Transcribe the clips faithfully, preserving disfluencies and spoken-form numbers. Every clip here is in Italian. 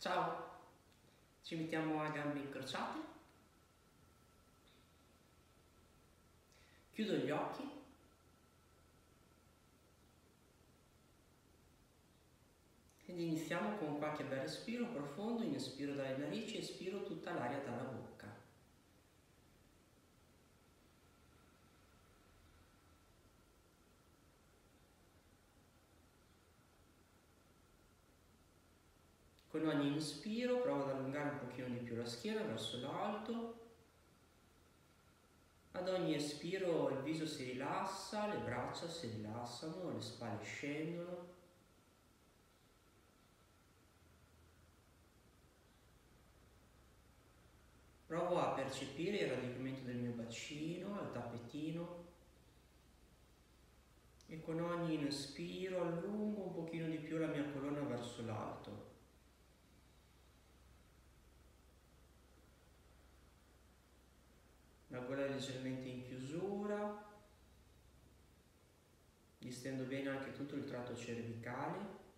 Ciao, ci mettiamo a gambe incrociate, chiudo gli occhi ed iniziamo con qualche bel respiro profondo, inspiro dalle narici, espiro tutta l'aria dalla bocca. Con ogni inspiro provo ad allungare un pochino di più la schiena verso l'alto. Ad ogni espiro il viso si rilassa, le braccia si rilassano, le spalle scendono. Provo a percepire il radicamento del mio bacino, il tappetino. E con ogni inspiro allungo un pochino di più la mia colonna verso l'alto. La gola è leggermente in chiusura, distendo bene anche tutto il tratto cervicale.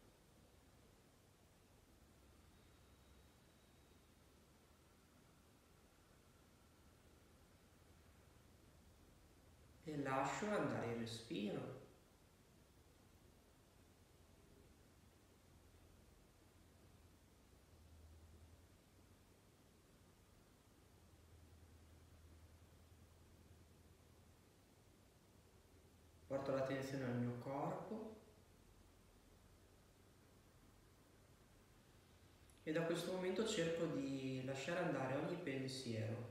E lascio andare il respiro. Porto l'attenzione al mio corpo e da questo momento cerco di lasciare andare ogni pensiero.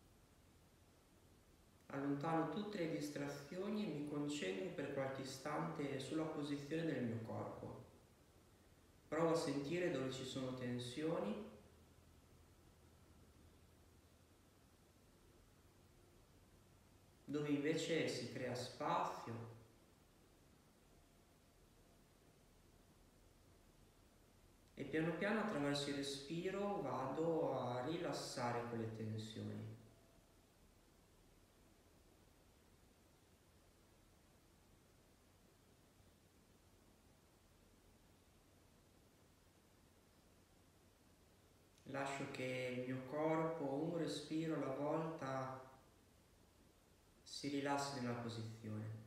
Allontano tutte le distrazioni e mi concentro per qualche istante sulla posizione del mio corpo. Provo a sentire dove ci sono tensioni dove invece si crea spazio. E piano piano attraverso il respiro vado a rilassare quelle tensioni. Lascio che il mio corpo, un respiro alla volta, si rilassi nella posizione.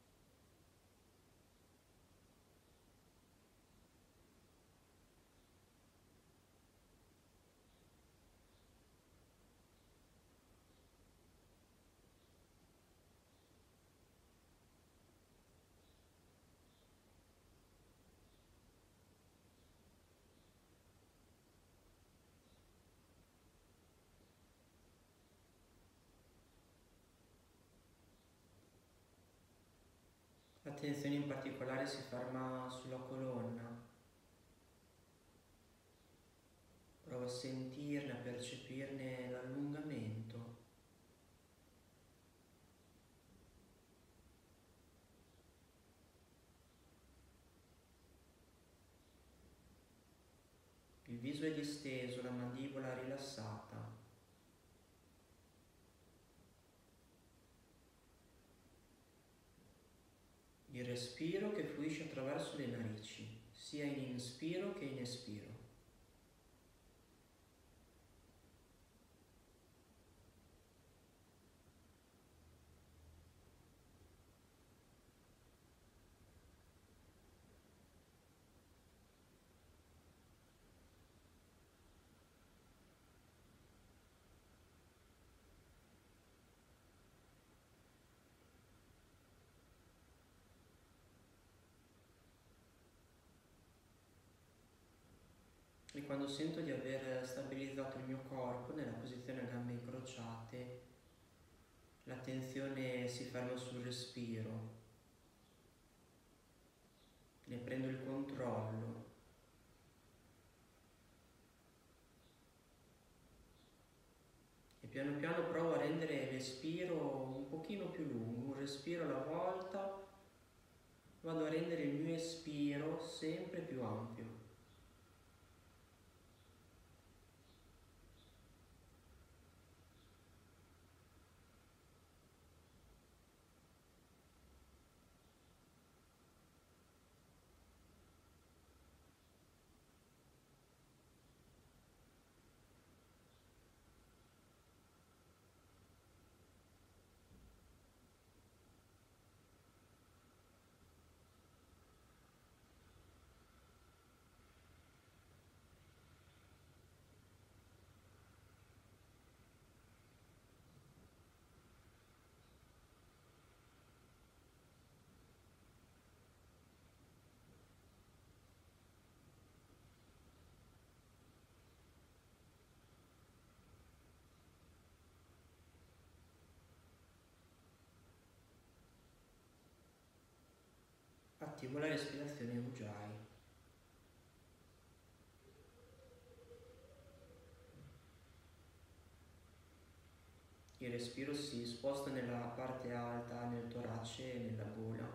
L'attenzione in particolare si ferma sulla colonna. Provo a sentirne, a percepirne l'allungamento. Il viso è disteso, la mandibola rilassata. Il respiro che fluisce attraverso le narici, sia in inspiro che in espiro. E quando sento di aver stabilizzato il mio corpo nella posizione a gambe incrociate, l'attenzione si ferma sul respiro, ne prendo il controllo e piano piano provo a rendere il respiro un pochino più lungo, un respiro alla volta, vado a rendere il mio espiro sempre più ampio. con la respirazione Ujjayi. Il respiro si sposta nella parte alta, nel torace e nella gola.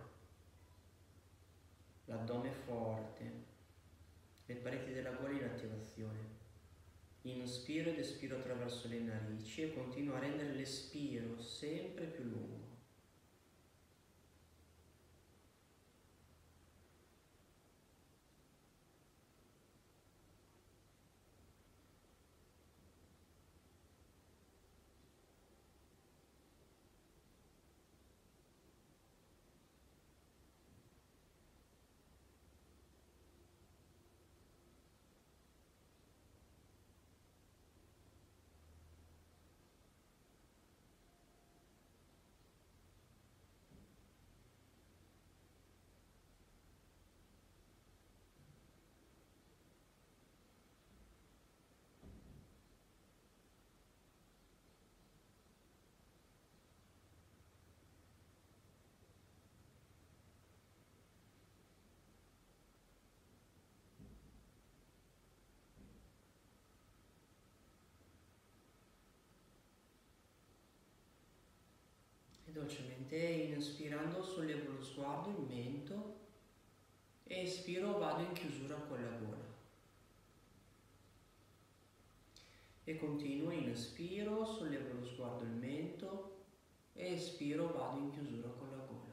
L'addome forte, le pareti della gola in attivazione. Inspiro ed espiro attraverso le narici e continuo a rendere l'espiro sempre più lungo. E dolcemente inspirando sollevo lo sguardo, il mento, e espiro vado in chiusura con la gola. E continuo, inspiro, sollevo lo sguardo, il mento, e espiro vado in chiusura con la gola.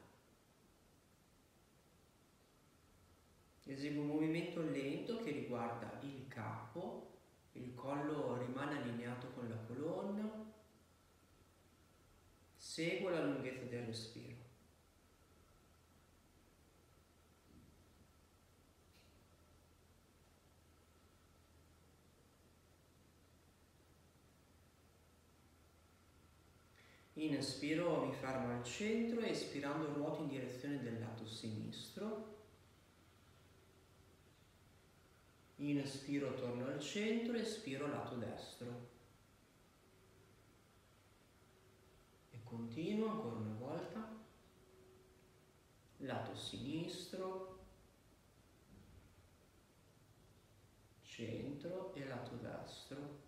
Eseguo un movimento lento che riguarda il capo, il collo rimane allineato con la colonna, seguo la lunghezza del respiro. Inspiro, mi fermo al centro, espirando ruoto in direzione del lato sinistro. Inspiro, torno al centro, espiro lato destro. E continuo ancora una volta. Lato sinistro, centro e lato destro.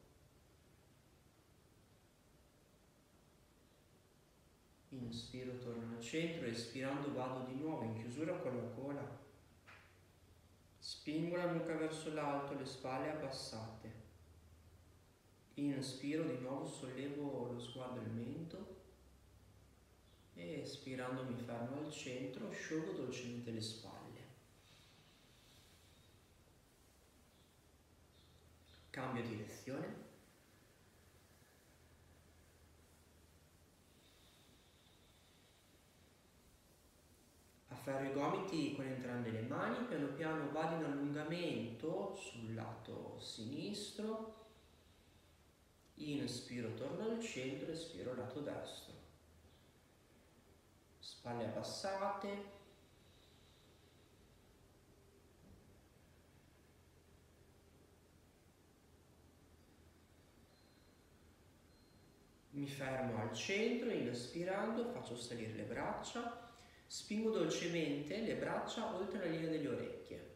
Inspiro, torno al centro, espirando vado di nuovo in chiusura con la gola. Spingo la nuca verso l'alto, le spalle abbassate. Inspiro, di nuovo sollevo lo sguardo e il mento. E espirando mi fermo al centro, sciolgo dolcemente le spalle. Cambio direzione. Afferro i gomiti con entrambe le mani, piano piano vado in allungamento sul lato sinistro. Inspiro, torno al centro, espiro lato destro. Spalle abbassate. Mi fermo al centro, inspirando, faccio salire le braccia. Spingo dolcemente le braccia oltre la linea delle orecchie.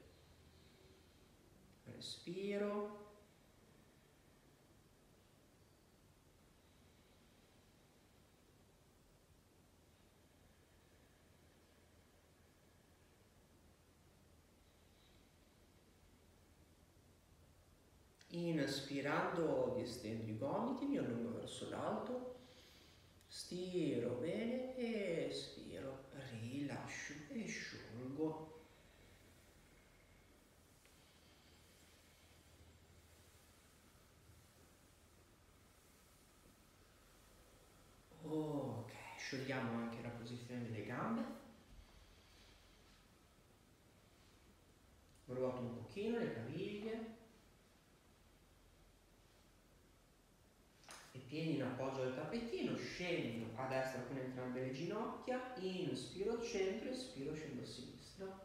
Respiro. Inspirando distendo i gomiti, mi allungo verso l'alto, stiro bene, espiro, rilascio e sciolgo. Ok, sciogliamo anche la posizione delle gambe. Ruoto un pochino le caviglie. Piedi in appoggio al tappetino, scendo a destra con entrambe le ginocchia, inspiro al centro, espiro, scendo a sinistra.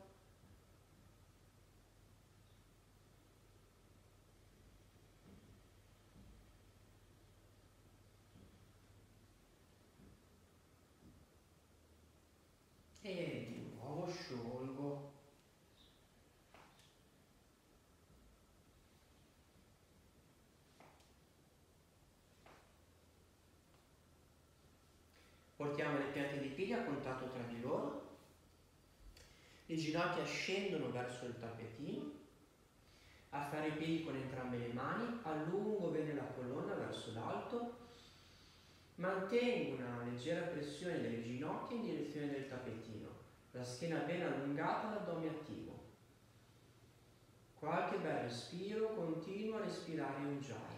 E di nuovo sciolgo. Portiamo le piante dei piedi a contatto tra di loro. Le ginocchia scendono verso il tappetino. Afferro i piedi con entrambe le mani, allungo bene la colonna verso l'alto. Mantengo una leggera pressione delle ginocchia in direzione del tappetino. La schiena ben allungata, l'addome attivo. Qualche bel respiro, continua a respirare Ujjayi.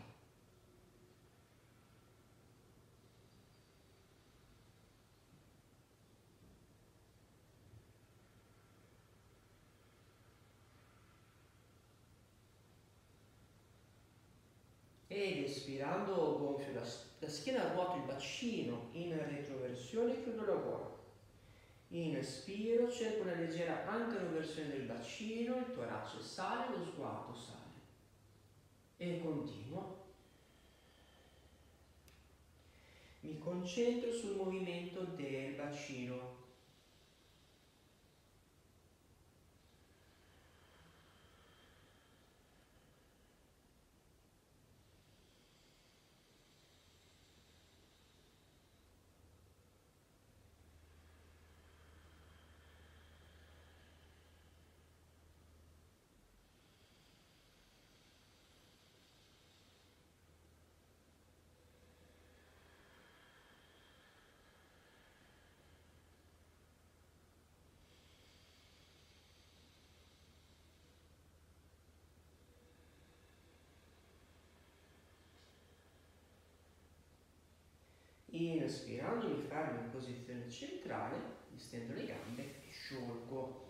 Ed espirando gonfio la, la schiena, ruoto il bacino in retroversione e chiudo la gola. Inspiro, cerco una leggera anteroversione del bacino, il torace sale, lo sguardo sale. E continuo. Mi concentro sul movimento del bacino. Inspirando mi fermo in posizione centrale, distendo le gambe e sciolgo.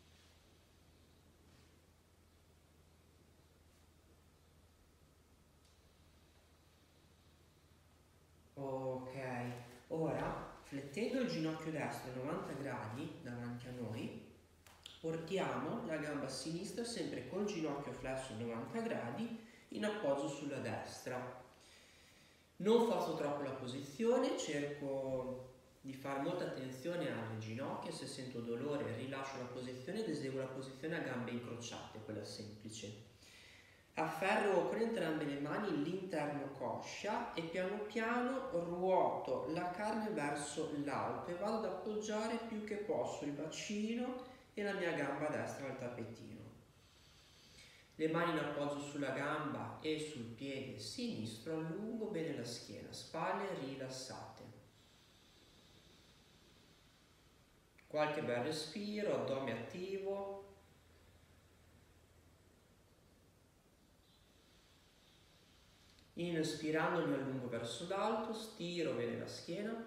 Ok, ora flettendo il ginocchio destro a novanta gradi davanti a noi, portiamo la gamba sinistra sempre col ginocchio flesso a novanta gradi in appoggio sulla destra. Non forzo troppo la posizione, cerco di fare molta attenzione alle ginocchia. Se sento dolore rilascio la posizione ed eseguo la posizione a gambe incrociate, quella semplice. Afferro con entrambe le mani l'interno coscia e piano piano ruoto la carne verso l'alto e vado ad appoggiare più che posso il bacino e la mia gamba destra al tappetino. Le mani in appoggio sulla gamba e sul piede sinistro, allungo bene la schiena, spalle rilassate. Qualche bel respiro, addome attivo. Inspirando mi allungo verso l'alto, stiro bene la schiena.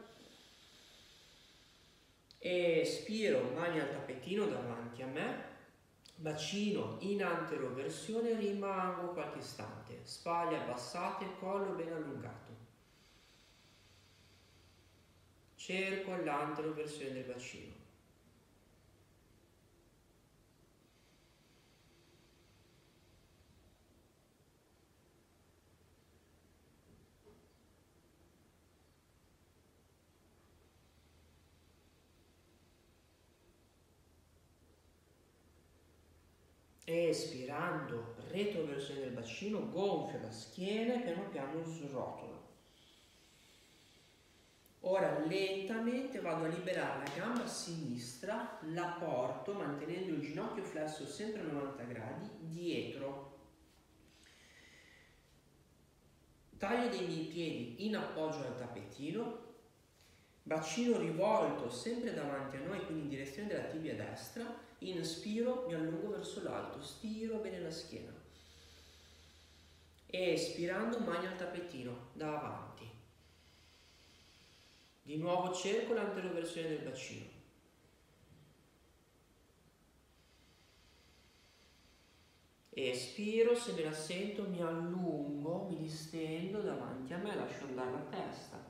Espiro, mani al tappetino davanti a me. Bacino in anteroversione, rimango qualche istante, spalle abbassate, collo ben allungato. Cerco l'anteroversione del bacino. Espirando, retroversione del bacino, gonfio la schiena e piano piano srotolo. Ora lentamente vado a liberare la gamba sinistra, la porto mantenendo il ginocchio flesso sempre a novanta gradi dietro. Taglio dei miei piedi in appoggio al tappetino, bacino rivolto sempre davanti a noi, quindi in direzione della tibia destra. Inspiro, mi allungo verso l'alto, stiro bene la schiena. Espirando, mani al tappetino, davanti. Di nuovo cerco l'anteroversione del bacino. Espiro, se me la sento mi allungo, mi distendo davanti a me, lascio andare la testa.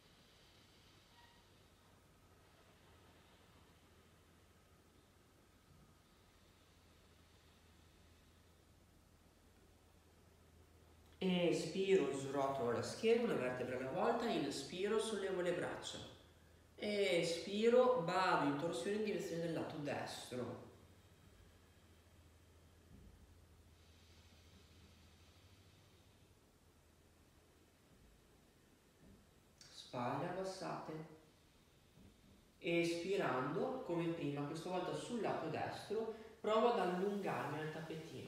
Espiro, srotolo la schiena, una vertebra alla volta, inspiro, sollevo le braccia. Espiro, vado in torsione in direzione del lato destro. Spalle abbassate. Espirando, come prima, questa volta sul lato destro, provo ad allungarmi al tappetino.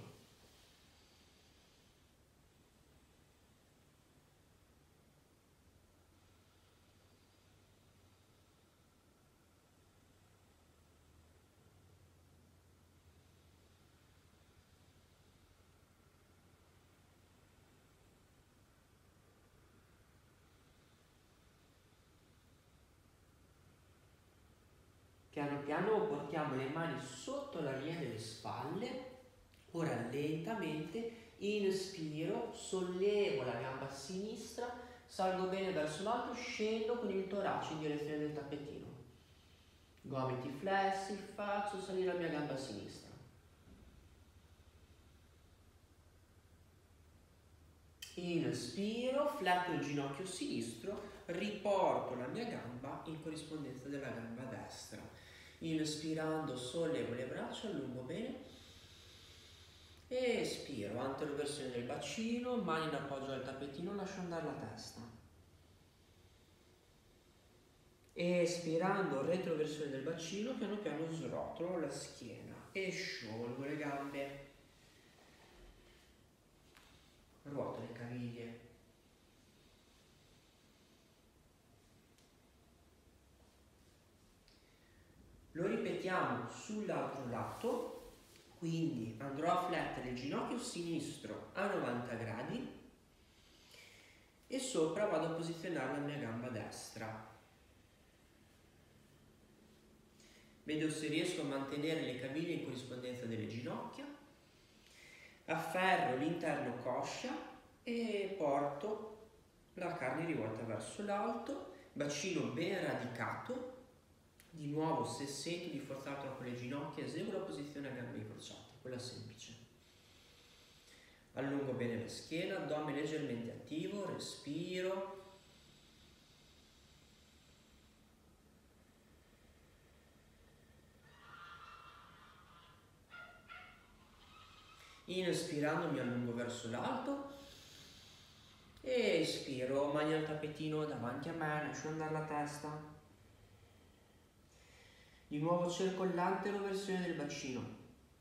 Piano piano portiamo le mani sotto la linea delle spalle. Ora lentamente inspiro, sollevo la gamba sinistra, salgo bene verso l'alto, scendo con il torace in direzione del tappetino. Gomiti flessi, faccio salire la mia gamba sinistra. Inspiro, fletto il ginocchio sinistro, riporto la mia gamba in corrispondenza della gamba destra. Inspirando sollevo le braccia, allungo bene. Espiro, anteroversione del bacino, mani in appoggio al tappetino, lascio andare la testa. Espirando, retroversione del bacino, piano piano srotolo la schiena e sciolgo le gambe. Ruoto le caviglie. Lo ripetiamo sull'altro lato. Quindi andrò a flettere il ginocchio sinistro a novanta gradi e sopra vado a posizionare la mia gamba destra. Vedo se riesco a mantenere le caviglie in corrispondenza delle ginocchia. Afferro l'interno coscia e porto la carne rivolta verso l'alto, bacino ben radicato. Di nuovo, se sento di forzare troppo le ginocchia, eseguo la posizione a gambe incrociate, quella semplice. Allungo bene la schiena, addome leggermente attivo, respiro. Inspirando mi allungo verso l'alto. Espiro, mani al tappetino davanti a me, lascio andare la testa. Di nuovo cerco l'anteroversione del bacino.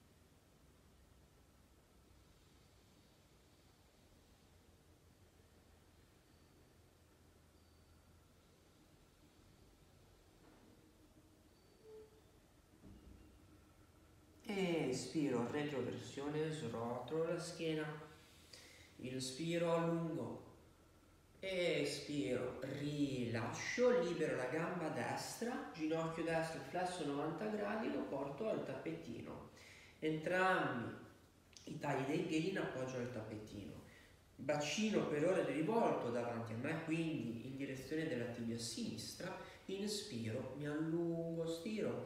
Espiro, retroversione, srotolo la schiena. Inspiro, allungo. Espiro, rilascio, libero la gamba destra, ginocchio destro flesso novanta gradi, lo porto al tappetino. Entrambi i tagli dei piedi in appoggio al tappetino. Bacino per ora rivolto davanti a me, quindi in direzione della tibia sinistra. Inspiro, mi allungo, stiro.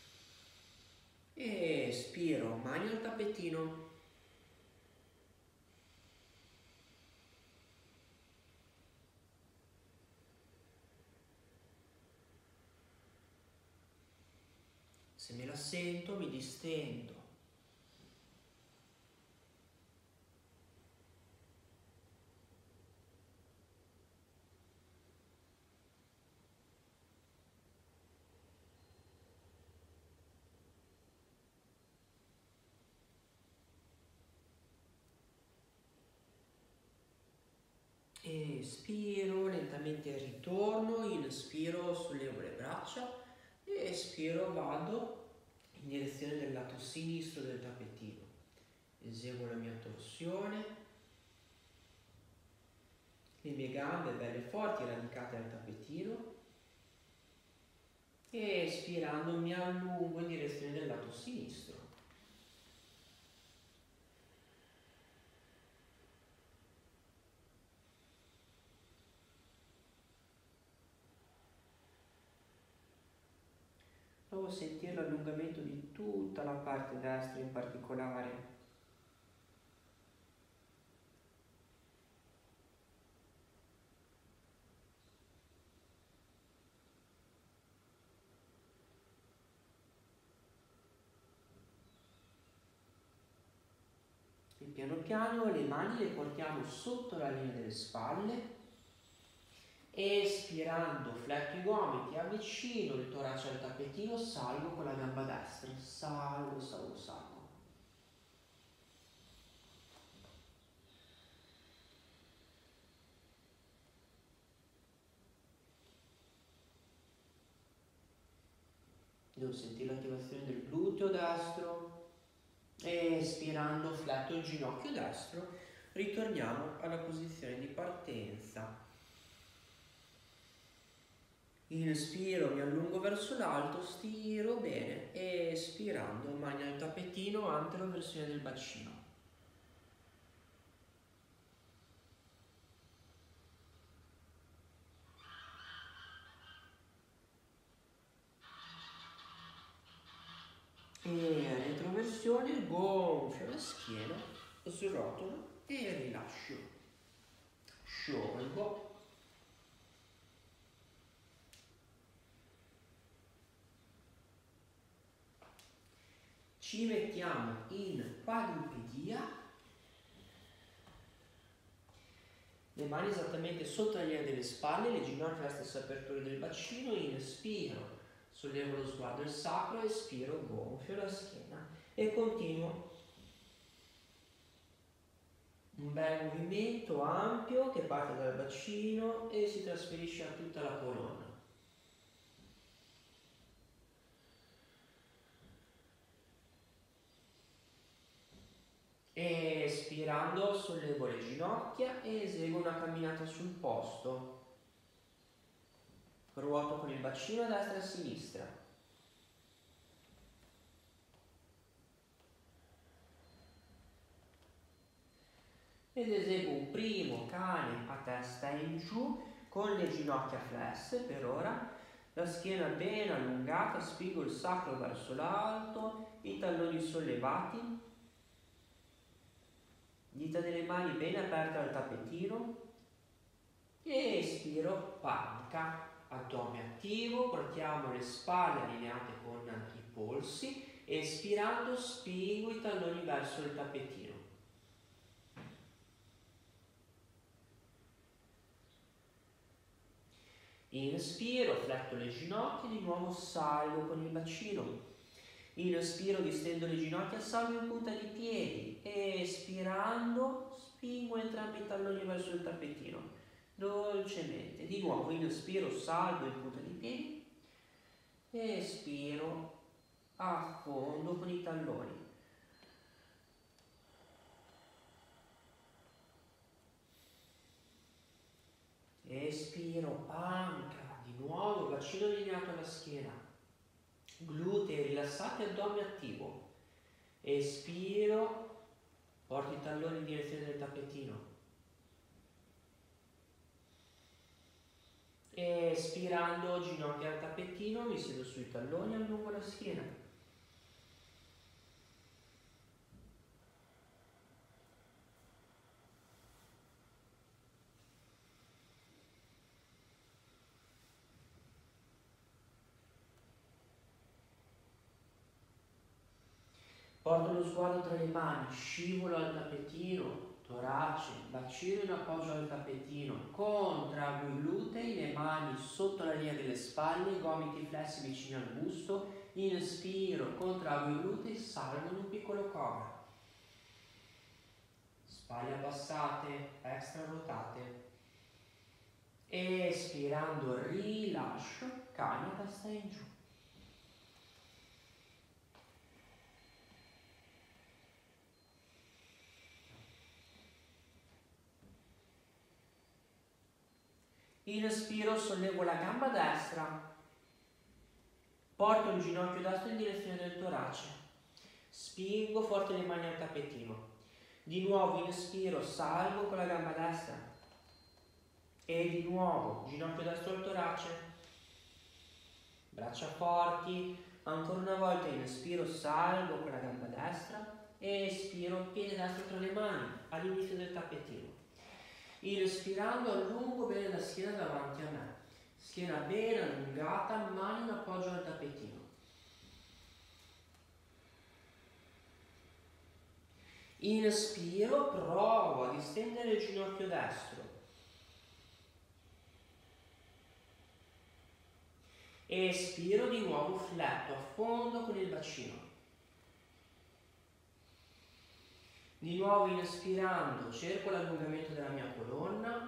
Espiro, mani al tappetino. Se me la sento, mi distendo. Espiro, lentamente ritorno, inspiro, sollevo le braccia, espiro, vado in direzione del lato sinistro del tappetino. Eseguo la mia torsione, le mie gambe belle forti radicate al tappetino e espirando mi allungo in direzione del lato sinistro. Provo a sentire l'allungamento di tutta la parte destra in particolare. E piano piano le mani le portiamo sotto la linea delle spalle Espirando, fletto i gomiti, avvicino il torace al tappetino, salgo con la gamba destra, salgo, salgo, salgo. Devo sentire l'attivazione del gluteo destro. Espirando, fletto il ginocchio destro. Ritorniamo alla posizione di partenza. Inspiro, mi allungo verso l'alto, stiro bene. Espirando, mani al tappetino, anteroversione del bacino. E retroversione, gonfio la schiena, srotolo e rilascio. Sciolgo. Ci mettiamo in quadrupedia, le mani esattamente sotto la linea delle spalle, le ginocchia alla stessa apertura del bacino, inspiro, sollevo lo sguardo al sacro, espiro, gonfio la schiena e continuo. Un bel movimento ampio che parte dal bacino e si trasferisce a tutta la colonna. Espirando sollevo le ginocchia e eseguo una camminata sul posto. Ruoto con il bacino a destra e a sinistra. Ed eseguo un primo cane a testa in giù con le ginocchia flesse per ora, la schiena ben allungata, spingo il sacro verso l'alto, i talloni sollevati, dita delle mani ben aperte al tappetino, e espiro, panca, addome attivo, portiamo le spalle allineate con i polsi, espirando spingo i talloni verso il tappetino. Inspiro, fletto le ginocchia, di nuovo salgo con il bacino. Inspiro, distendo le ginocchia, salgo in punta di piedi. Espirando, spingo entrambi i talloni verso il tappetino. Dolcemente. Di nuovo, inspiro, salgo in punta di piedi. Espiro, affondo con i talloni. Espiro, panca, di nuovo, bacino allineato alla schiena, glutei rilassati, addome attivo. Espiro, porto i talloni in direzione del tappetino. Espirando, ginocchia al tappetino, mi siedo sui talloni, allungo la schiena. Porto lo sguardo tra le mani, scivolo al tappetino, torace, bacino in appoggio al tappetino, contrago i glutei, le mani sotto la linea delle spalle, gomiti flessi vicini al busto, inspiro, contrago i glutei, salgo in un piccolo cobra. Spalle abbassate, extra rotate. Espirando, rilascio, cane a testa in giù. Inspiro, sollevo la gamba destra, porto il ginocchio destro in direzione del torace, spingo forte le mani al tappetino. Di nuovo inspiro, salgo con la gamba destra e di nuovo ginocchio destro al torace, braccia forti, ancora una volta inspiro, salgo con la gamba destra e espiro, piede destro tra le mani all'inizio del tappetino. Inspirando, allungo bene la schiena davanti a me, schiena ben allungata, mani in appoggio al tappetino. Inspiro, provo a distendere il ginocchio destro. Espiro di nuovo, fletto a fondo con il bacino. Di nuovo inspirando, cerco l'allungamento della mia colonna.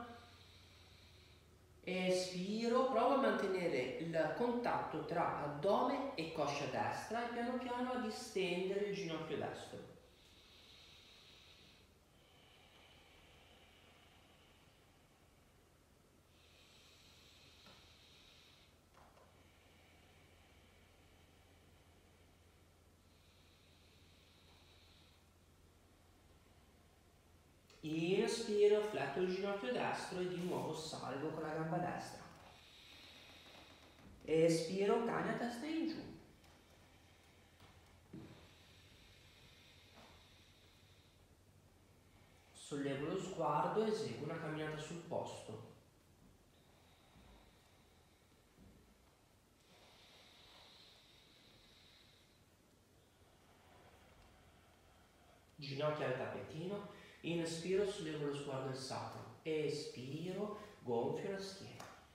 Espiro, provo a mantenere il contatto tra addome e coscia destra e piano piano a distendere il ginocchio destro. Inspiro, fletto il ginocchio destro e di nuovo salgo con la gamba destra. Espiro, cani a testa in giù. Sollevo lo sguardo e eseguo una camminata sul posto. Ginocchia al tappetino. Inspiro, sollevo lo sguardo al sacro. Espiro, gonfio la schiena.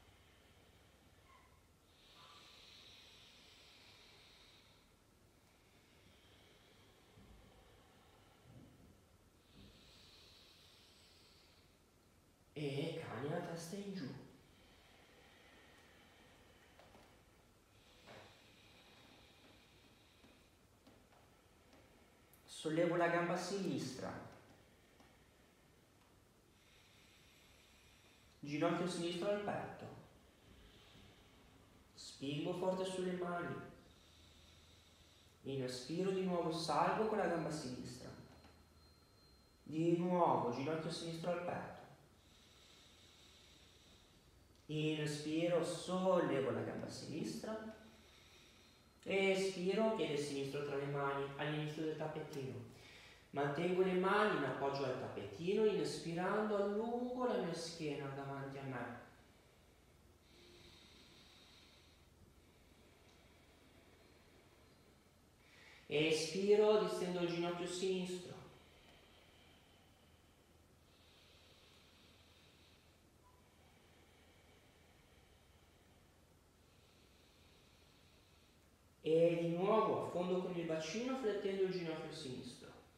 E cani la testa in giù. Sollevo la gamba sinistra. Ginocchio sinistro al petto. Spingo forte sulle mani. Inspiro, di nuovo salgo con la gamba sinistra. Di nuovo ginocchio sinistro al petto. Inspiro, sollevo la gamba sinistra. Espiro, piede sinistro tra le mani all'inizio del tappetino. Mantengo le mani in appoggio al tappetino, inspirando allungo la mia schiena davanti a me. Espiro, distendo il ginocchio sinistro. E di nuovo affondo con il bacino, flettendo il ginocchio sinistro.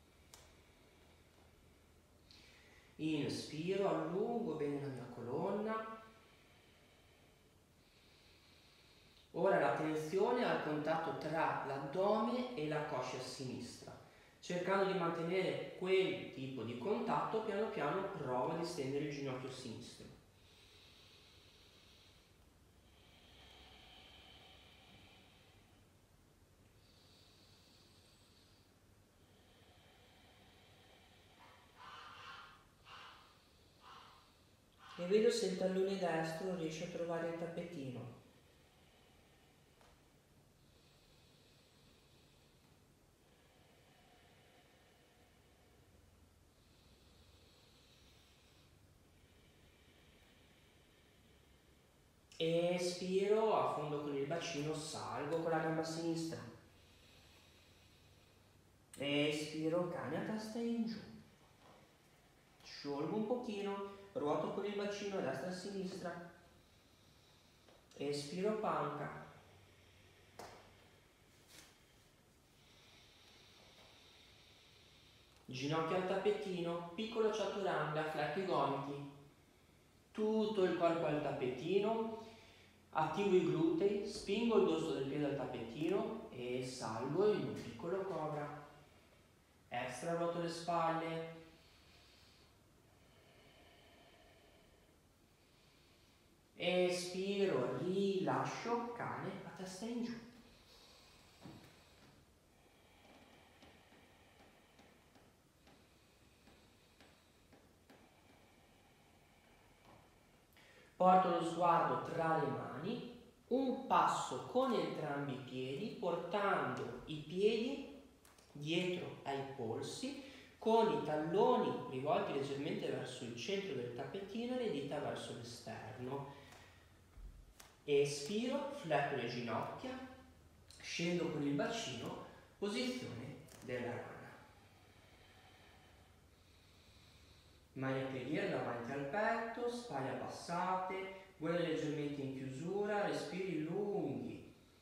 Inspiro, allungo bene la mia colonna. Ora l'attenzione al contatto tra l'addome e la coscia sinistra. Cercando di mantenere quel tipo di contatto, piano piano provo a distendere il ginocchio sinistro. E vedo se il tallone destro riesce a trovare il tappetino. Espiro, affondo con il bacino, salgo con la gamba sinistra. Espiro, cani a testa in giù. Sciolgo un pochino, ruoto con il bacino a destra e a sinistra. Espiro, panca. Ginocchia al tappetino, piccolo chaturanga, fletto i gomiti. Tutto il corpo al tappetino. Attivo i glutei, spingo il dorso del piede al tappetino e salgo in un piccolo cobra. Extra, ruoto le spalle. Espiro, rilascio, cane a testa in giù. Porto lo sguardo tra le mani, un passo con entrambi i piedi, portando i piedi dietro ai polsi, con i talloni rivolti leggermente verso il centro del tappetino e le dita verso l'esterno. Espiro, fletto le ginocchia, scendo con il bacino, posizione della rana. Mani a preghiera davanti al petto, spalle abbassate, Gola leggermente in chiusura, respiri lunghi.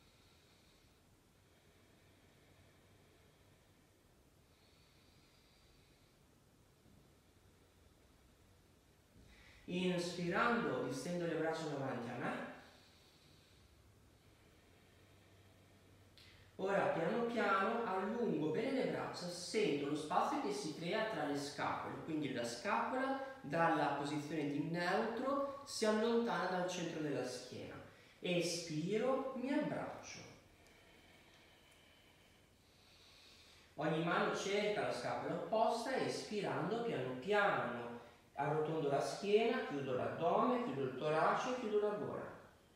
Inspirando, distendo le braccia davanti a me. Ora piano piano allungo bene le braccia, sento lo spazio che si crea tra le scapole, quindi la scapola dalla posizione di neutro si allontana dal centro della schiena. Espiro, mi abbraccio. Ogni mano cerca la scapola opposta, espirando piano piano. Arrotondo la schiena, chiudo l'addome, chiudo il torace, chiudo la gola.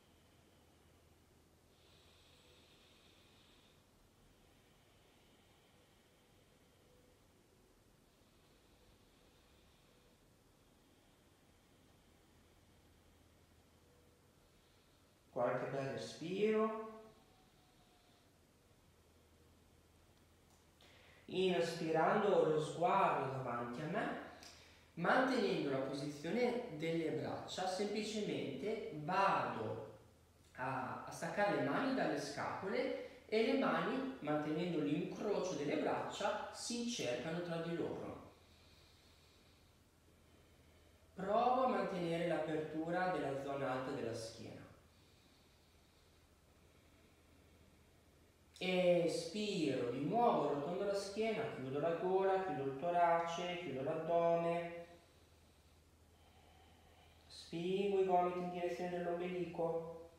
Qualche bel respiro. Inspirando lo sguardo davanti a me, mantenendo la posizione delle braccia, semplicemente vado a, a staccare le mani dalle scapole e le mani, mantenendo l'incrocio delle braccia, si cercano tra di loro. Provo a mantenere l'apertura della zona alta della schiena. Espiro, di nuovo rotondo la schiena, chiudo la gola, chiudo il torace, chiudo l'addome. Spingo i gomiti in direzione dell'ombelico.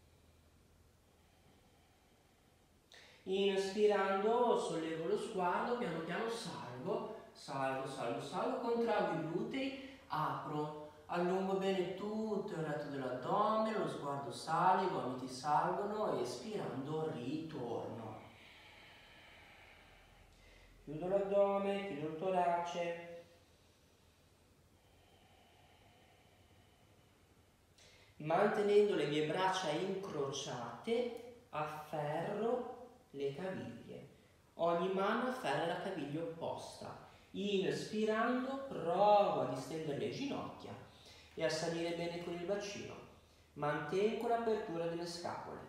Inspirando, sollevo lo sguardo, piano piano salgo, salgo, salgo, salgo, contrago i glutei, apro, allungo bene tutto il retto dell'addome, lo sguardo sale, i gomiti salgono, espirando ritorno. Chiudo l'addome, chiudo il torace. Mantenendo le mie braccia incrociate, afferro le caviglie. Ogni mano afferra la caviglia opposta. Inspirando, provo a distendere le ginocchia e a salire bene con il bacino. Mantengo l'apertura delle scapole.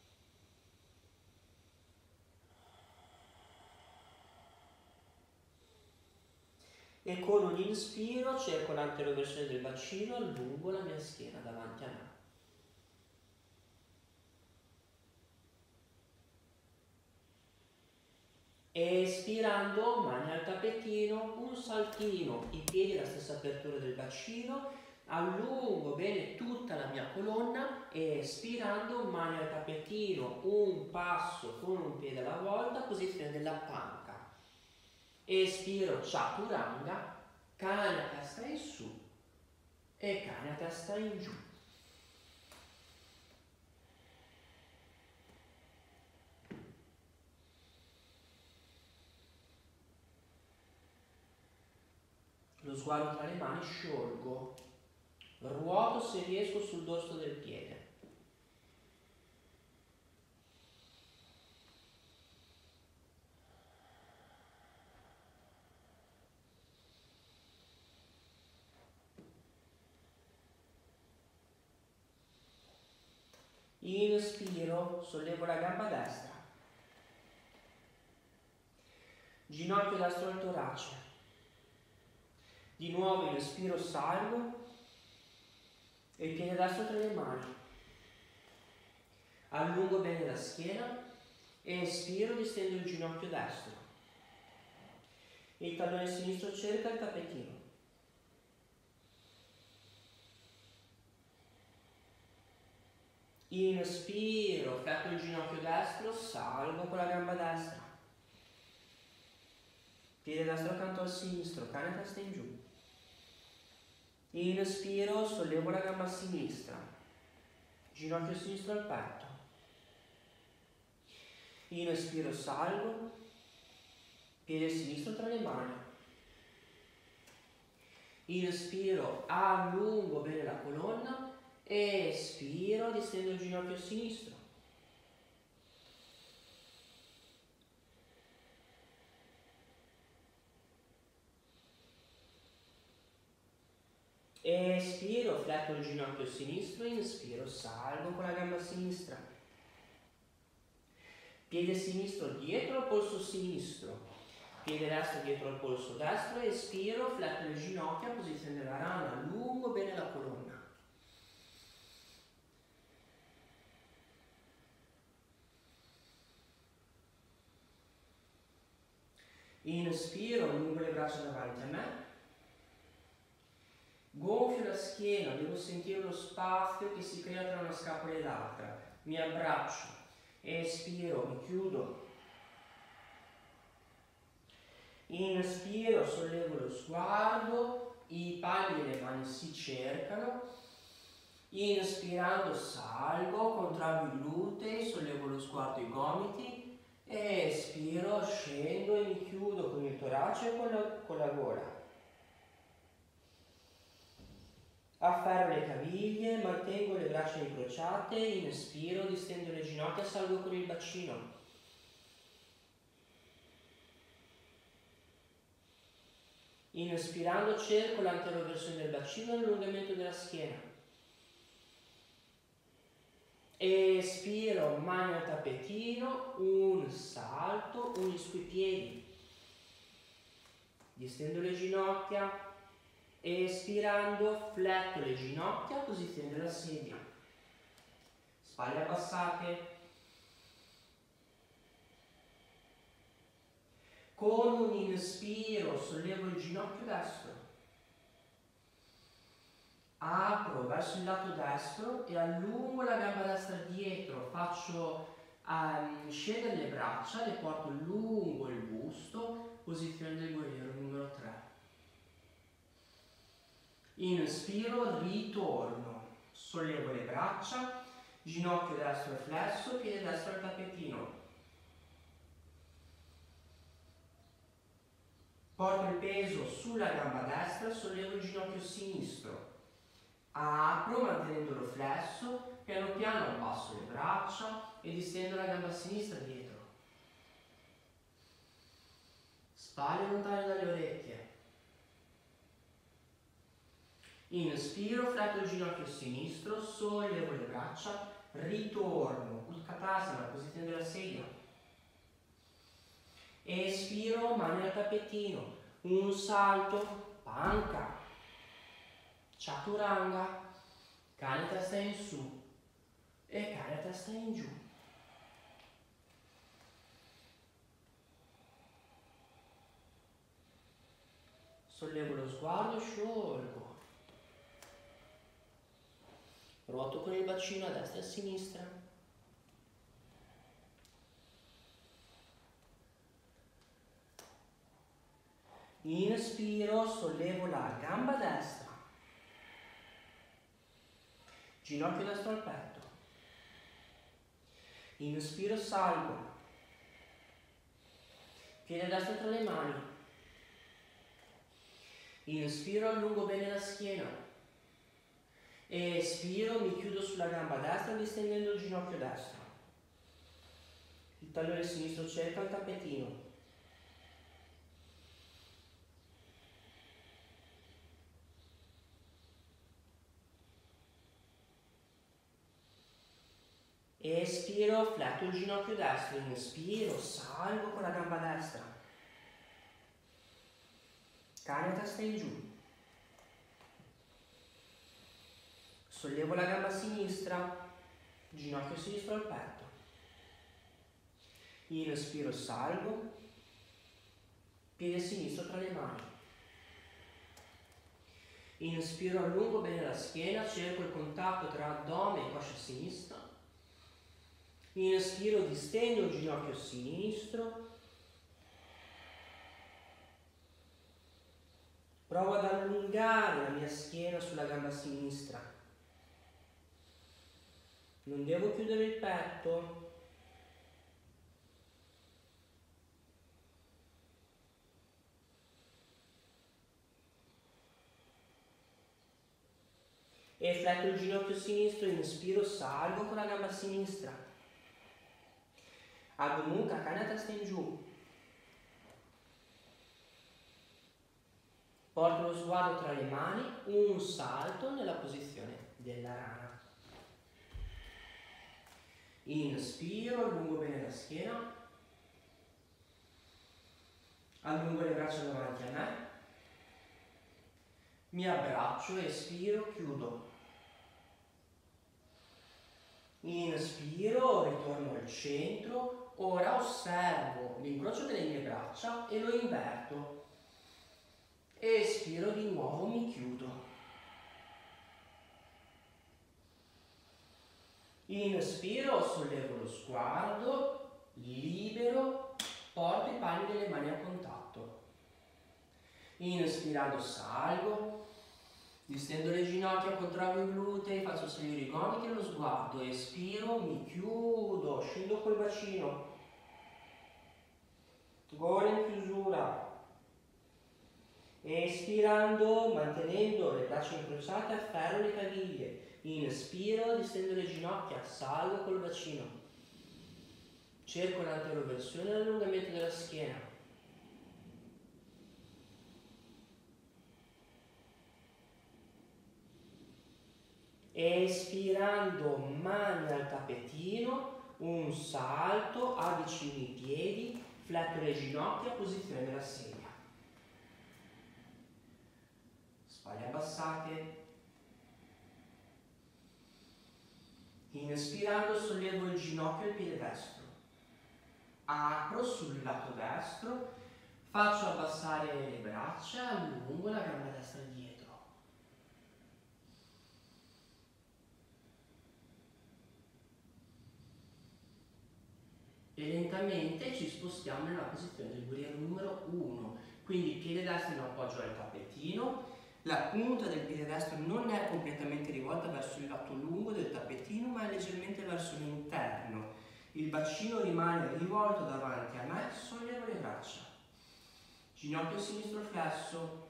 E con un inspiro cerco l'anteroversione del bacino, allungo la mia schiena davanti a me. Espirando, mani al tappetino, un saltino, i piedi alla stessa apertura del bacino, allungo bene tutta la mia colonna e espirando, mani al tappetino, un passo con un piede alla volta, posizione della panca. Espiro, chaturanga, cane a testa in su e cane a testa in giù. Lo sguardo tra le mani, sciolgo, ruoto se riesco sul dorso del piede. Inspiro, sollevo la gamba destra, ginocchio destro al torace. Di nuovo inspiro, salgo e il piede destro tra le mani. Allungo bene la schiena, espiro, distendo il ginocchio destro. Il tallone sinistro cerca il tappetino. Inspiro, fletto il ginocchio destro, salgo con la gamba destra. Piede destro accanto al sinistro, cane testa in giù. Inspiro, sollevo la gamba sinistra, ginocchio sinistro al petto. Inspiro, salgo, piede sinistro tra le mani. Inspiro, allungo bene la colonna. Espiro, distendo il ginocchio sinistro. Espiro, fletto il ginocchio sinistro, inspiro, salgo con la gamba sinistra. Piede sinistro dietro al polso sinistro. Piede destro dietro al polso destro, espiro, fletto le ginocchia, posizione della rana, allungo bene la colonna. Inspiro, allungo le braccia davanti a me. Gonfio la schiena, devo sentire lo spazio che si crea tra una scapola e l'altra. Mi abbraccio, espiro, mi chiudo. Inspiro, sollevo lo sguardo, i palmi delle mani si cercano. Inspirando salgo, contraggo i glutei, sollevo lo sguardo, i gomiti. Espiro, scendo e mi chiudo con il torace e con la, con la gola. Afferro le caviglie, mantengo le braccia incrociate, inspiro, distendo le ginocchia, salgo con il bacino. Inspirando cerco l'anteroversione del bacino e l'allungamento della schiena. Espiro, mani al tappetino, un salto, unisco i piedi. Distendo le ginocchia. Espirando, fletto le ginocchia, posizione della sedia. Spalle abbassate. Con un inspiro sollevo il ginocchio destro. Apro verso il lato destro e allungo la gamba destra dietro. Faccio um, scendere le braccia, le porto lungo il busto, posizione del guerriero numero tre. Inspiro, ritorno, sollevo le braccia, ginocchio destro flesso, piede destro al tappetino. Porto il peso sulla gamba destra, sollevo il ginocchio sinistro. Apro mantenendolo flesso, piano piano abbasso le braccia e distendo la gamba sinistra dietro. Spalle lontane dalle orecchie. Inspiro, fletto il ginocchio sinistro, sollevo le braccia, ritorno, Utkatasana, posizione della sedia. Espiro, mani al tappetino, un salto, panca, chaturanga, cane a testa in su e cane a testa in giù. Sollevo lo sguardo, sciolgo. Ruoto con il bacino a destra e a sinistra. Inspiro, sollevo la gamba destra. Ginocchio destro al petto. Inspiro, salgo. Piede destro tra le mani. Inspiro, allungo bene la schiena. Espiro, mi chiudo sulla gamba destra distendendo il ginocchio destro. Il tallone sinistro cerca il tappetino. Espiro, fletto il ginocchio destro. Inspiro, salgo con la gamba destra. Cane a testa in giù. Sollevo la gamba sinistra, ginocchio sinistro al petto. Inspiro, salgo, piede sinistro tra le mani. Inspiro, allungo bene la schiena, cerco il contatto tra addome e coscia sinistra. Inspiro, distendo il ginocchio sinistro. Provo ad allungare la mia schiena sulla gamba sinistra. Non devo chiudere il petto. E fletto il ginocchio sinistro, inspiro, salgo con la gamba sinistra. Adho Mukha, cane a testa in giù. Porto lo sguardo tra le mani, un salto nella posizione della rana. Inspiro, allungo bene la schiena, allungo le braccia davanti a me, mi abbraccio, espiro, chiudo. Inspiro, ritorno al centro, ora osservo l'incrocio delle mie braccia e lo inverto. Espiro di nuovo, mi chiudo. Inspiro, sollevo lo sguardo, libero, porto i palmi delle mani a contatto. Inspirando salgo, distendo le ginocchia, contraggo i glutei, faccio salire i gomiti e lo sguardo. Espiro, mi chiudo, scendo col bacino. Gola in chiusura. Espirando, mantenendo le braccia incrociate, afferro le caviglie. Inspiro, distendo le ginocchia, salgo col bacino. Cerco l'anteroversione e l'allungamento della schiena. Espirando, mani al tappetino, un salto, avvicino i piedi, fletto le ginocchia, posizione della sedia. Spalle abbassate. Inspirando, sollevo il ginocchio e il piede destro. Apro sul lato destro, faccio abbassare le braccia, allungo la gamba destra dietro. E lentamente ci spostiamo nella posizione del guerriero numero uno. Quindi piede destro in appoggio al tappetino, la punta del piede destro non è completamente rivolta verso il lato lungo del tappetino, ma è leggermente verso l'interno. Il bacino rimane rivolto davanti a me, sollevo le braccia. Ginocchio sinistro flesso.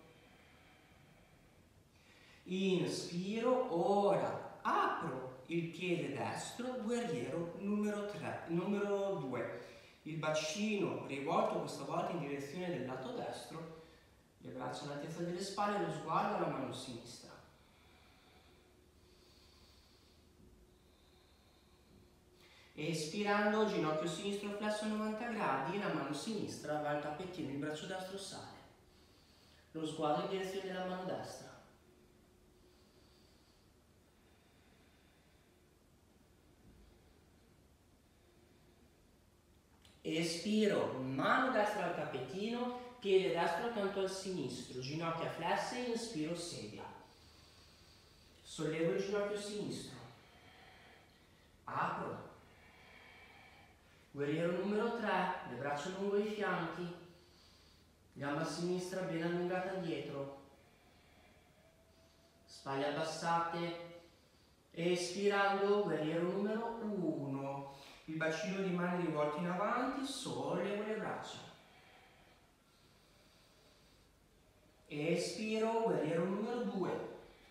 Inspiro, ora apro il piede destro, guerriero numero tre, numero due. Il bacino rivolto questa volta in direzione del lato destro, le braccia all'altezza delle spalle, lo sguardo alla mano sinistra. Espirando, ginocchio sinistro flesso a novanta gradi, la mano sinistra va al tappetino, il braccio destro sale. Lo sguardo in direzione della mano destra. Espiro, mano destra al tappetino, piede destro accanto al sinistro, ginocchia flesse, inspiro, sedia. Sollevo il ginocchio sinistro. Apro. Guerriero numero tre, le braccia lungo i fianchi, gamba sinistra ben allungata dietro, spalle abbassate. Espirando, guerriero numero uno. Il bacino rimane rivolto in avanti, sollevo le braccia. Espiro, guerriero numero due.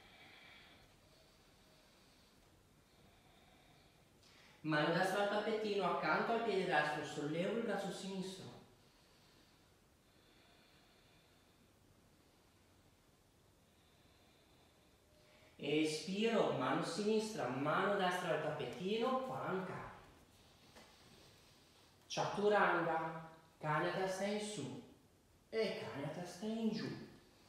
Mano destra al tappetino, accanto al piede destro, sollevo il braccio sinistro. Espiro, mano sinistra, mano destra al tappetino, panca. Chaturanga, cane a testa in su e cane a testa in giù.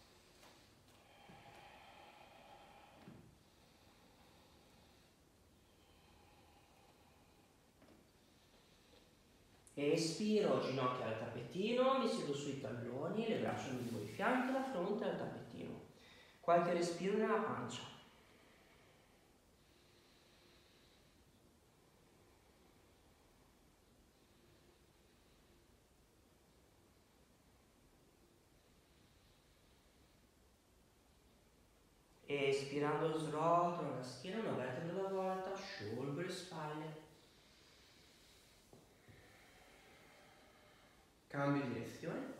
Espiro, ginocchia al tappetino, mi siedo sui talloni, le braccia lungo i fianchi, la fronte al tappetino. Qualche respiro nella pancia. Espirando srotolo la schiena, una vertebra alla volta, sciolgo le spalle. Cambio direzione.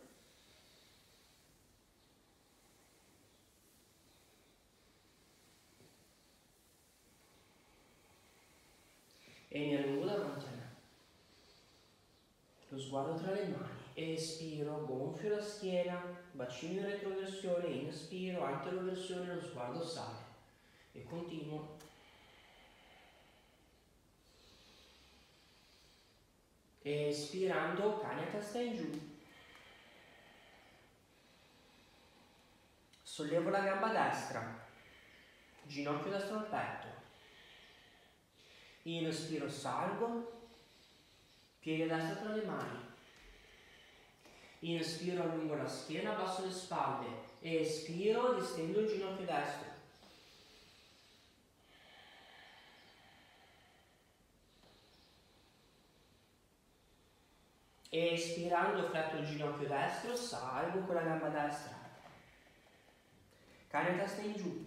E mi allungo davanti a me. Lo sguardo tra le mani. espiro, gonfio la schiena, bacino in retroversione, inspiro, anteroversione, lo sguardo sale e continuo. Espirando, cani a testa in giù. Sollevo la gamba destra, ginocchio destro al petto. Inspiro, salgo, piede destro tra le mani. Inspiro, allungo la schiena, abbasso le spalle. Espiro, distendo il ginocchio destro. Espirando, fletto il ginocchio destro, salgo con la gamba destra. Cane a testa in giù.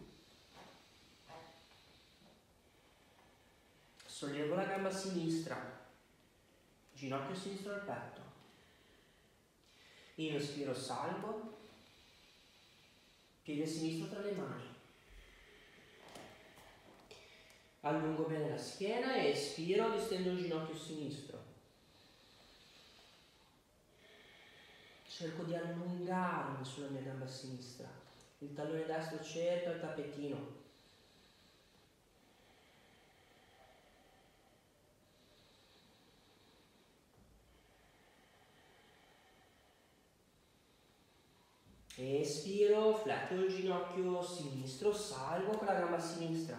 Sollevo la gamba sinistra, ginocchio sinistro al petto. Inspiro, salgo, piede sinistro tra le mani. Allungo bene la schiena e espiro, distendo il ginocchio sinistro. Cerco di allungarmi sulla mia gamba sinistra. Il tallone destro cerca il tappetino. Espiro, fletto il ginocchio sinistro, salgo con la gamba sinistra.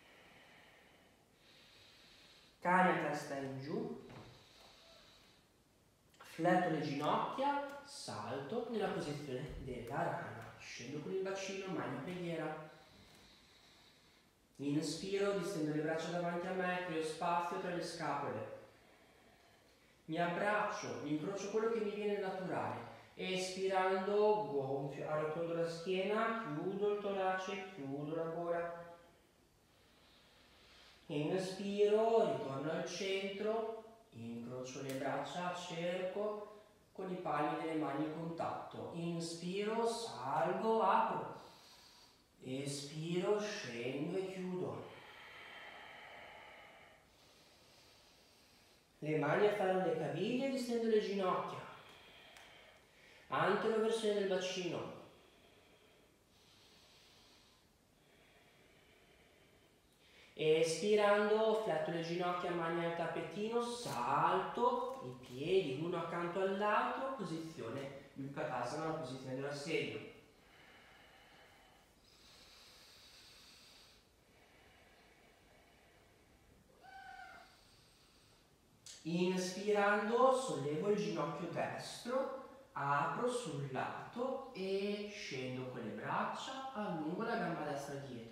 Cane a testa in giù. Fletto le ginocchia, salto nella posizione della rana. Scendo con il bacino, mani a preghiera. Inspiro, distendo le braccia davanti a me, creo spazio tra le scapole. Mi abbraccio, incrocio quello che mi viene naturale. Espirando, gonfio, arrotondo la schiena, chiudo il torace, chiudo la gola. Inspiro, ritorno al centro, incrocio le braccia, cerco con i palmi delle mani in contatto. Inspiro, salgo, apro. Espiro, scendo e chiudo. Le mani afferrano le caviglie e distendo le ginocchia. Anteroversione del bacino. Espirando, fletto le ginocchia, mani al tappetino, salto i piedi l'uno accanto all'altro, posizione Utkatasana, la posizione della sedia. Inspirando, sollevo il ginocchio destro, apro sul lato e scendo con le braccia, allungo la gamba destra dietro.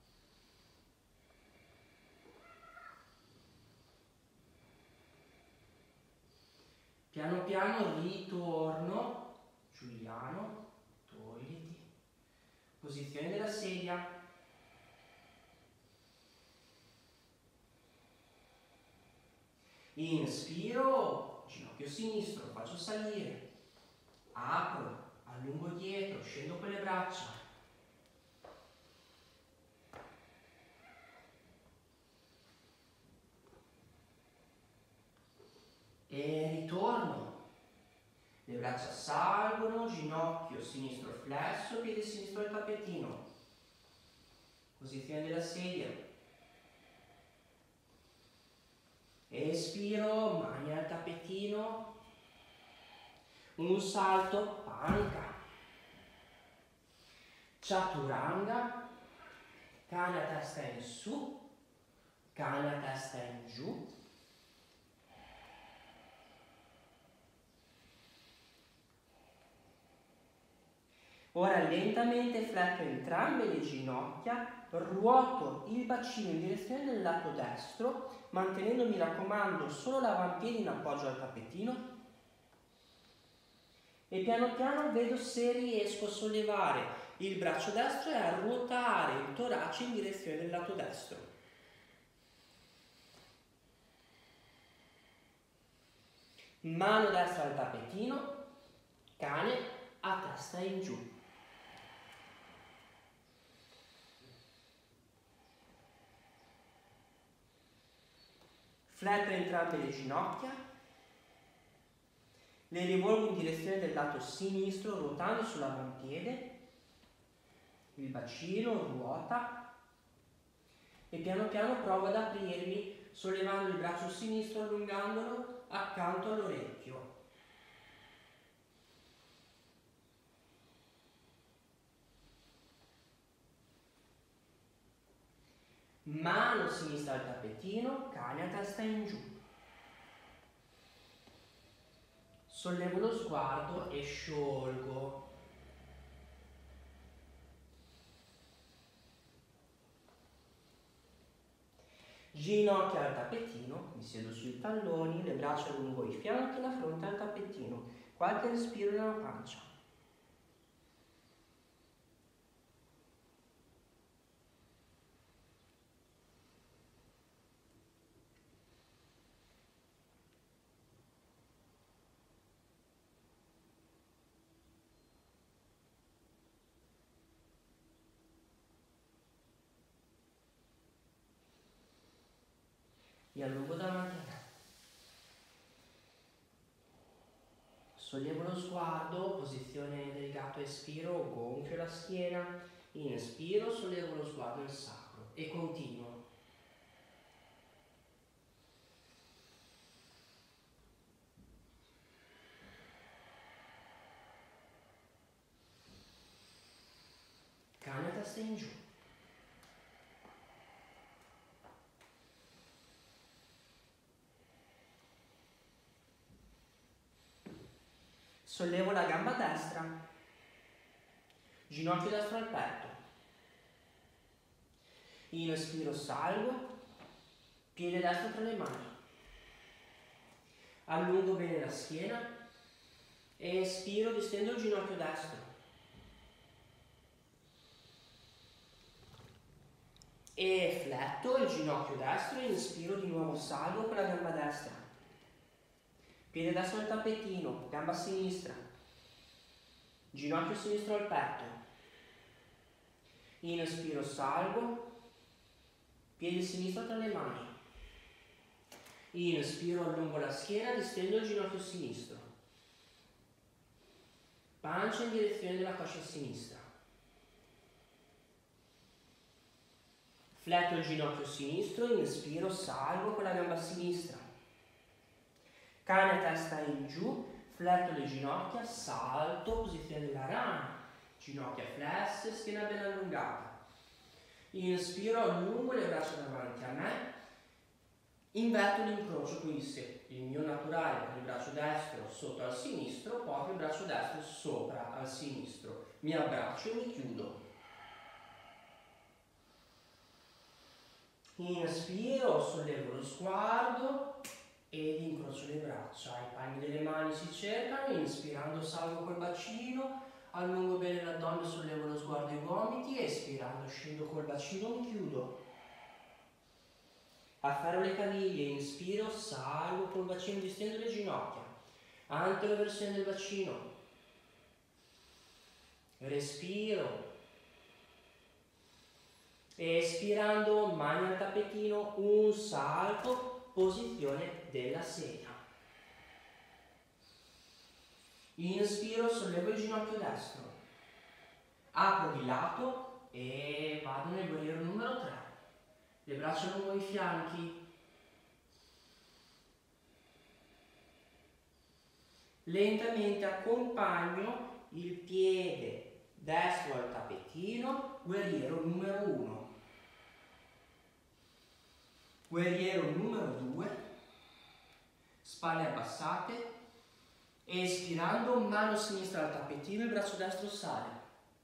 Piano piano ritorno, Giuliano, togliti, posizione della sedia. Inspiro, ginocchio sinistro, faccio salire, apro, allungo dietro, scendo con le braccia. E ritorno. Le braccia salgono, ginocchio sinistro flesso, piede sinistro al tappetino. Posizione della sedia. Espiro, mani al tappetino. Un salto, panca. Chaturanga. Cane a testa in su. Cane a testa in giù. Ora lentamente fletto entrambe le ginocchia, ruoto il bacino in direzione del lato destro, mantenendo, mi raccomando, solo l'avampiede in appoggio al tappetino. E piano piano vedo se riesco a sollevare il braccio destro e a ruotare il torace in direzione del lato destro. Mano destra al tappetino, cane a testa in giù. Fletto entrambe le ginocchia, Le rivolgo in direzione del lato sinistro, ruotando sull'avampiede, il bacino ruota e piano piano provo ad aprirmi, sollevando il braccio sinistro, allungandolo accanto all'orecchio. Mano sinistra al tappetino, cane a testa in giù. Sollevo lo sguardo e sciolgo. Ginocchia al tappetino, mi siedo sui talloni, le braccia lungo i fianchi, la fronte al tappetino. Qualche respiro nella pancia. Mi allungo davanti a me. Sollevo lo sguardo, posizione del gatto espiro, gonfio la schiena, inspiro, sollevo lo sguardo al sacro e continuo. Cane a testa in giù. Sollevo la gamba destra, ginocchio destro al petto. Inspiro, salgo, piede destro tra le mani. Allungo bene la schiena. Espiro, distendo il ginocchio destro. E fletto il ginocchio destro e inspiro, di nuovo salgo con la gamba destra. Piede destro al tappetino, gamba sinistra. Ginocchio sinistro al petto. Inspiro, salgo. Piede sinistro tra le mani. Inspiro, allungo la schiena, distendo il ginocchio sinistro. Pancia in direzione della coscia sinistra. Fletto il ginocchio sinistro, inspiro, salgo con la gamba sinistra. Cane a testa in giù, fletto le ginocchia, salto, posizione della rana. Ginocchia flesse, schiena ben allungata. Inspiro, allungo le braccia davanti a me. Inverto l'incrocio, quindi se il mio naturale con il braccio destro sotto al sinistro, porto il braccio destro sopra al sinistro. Mi abbraccio e mi chiudo. Inspiro, sollevo lo sguardo ed incrocio le braccia. I palmi delle mani si cercano, inspirando salgo col bacino, allungo bene l'addome, sollevo lo sguardo ai gomiti, espirando scendo col bacino, mi chiudo. Afferro le caviglie, inspiro, salgo col bacino, distendo le ginocchia. Anteroversione del bacino. Respiro. Espirando, mani al tappetino, un salto, posizione della sedia. Inspiro, sollevo il ginocchio destro. Apro di lato e vado nel guerriero numero tre. Le braccia lungo i fianchi. Lentamente accompagno il piede destro al tappetino, guerriero numero uno. Guerriero numero due, spalle abbassate, espirando, mano sinistra al tappetino, il braccio destro sale.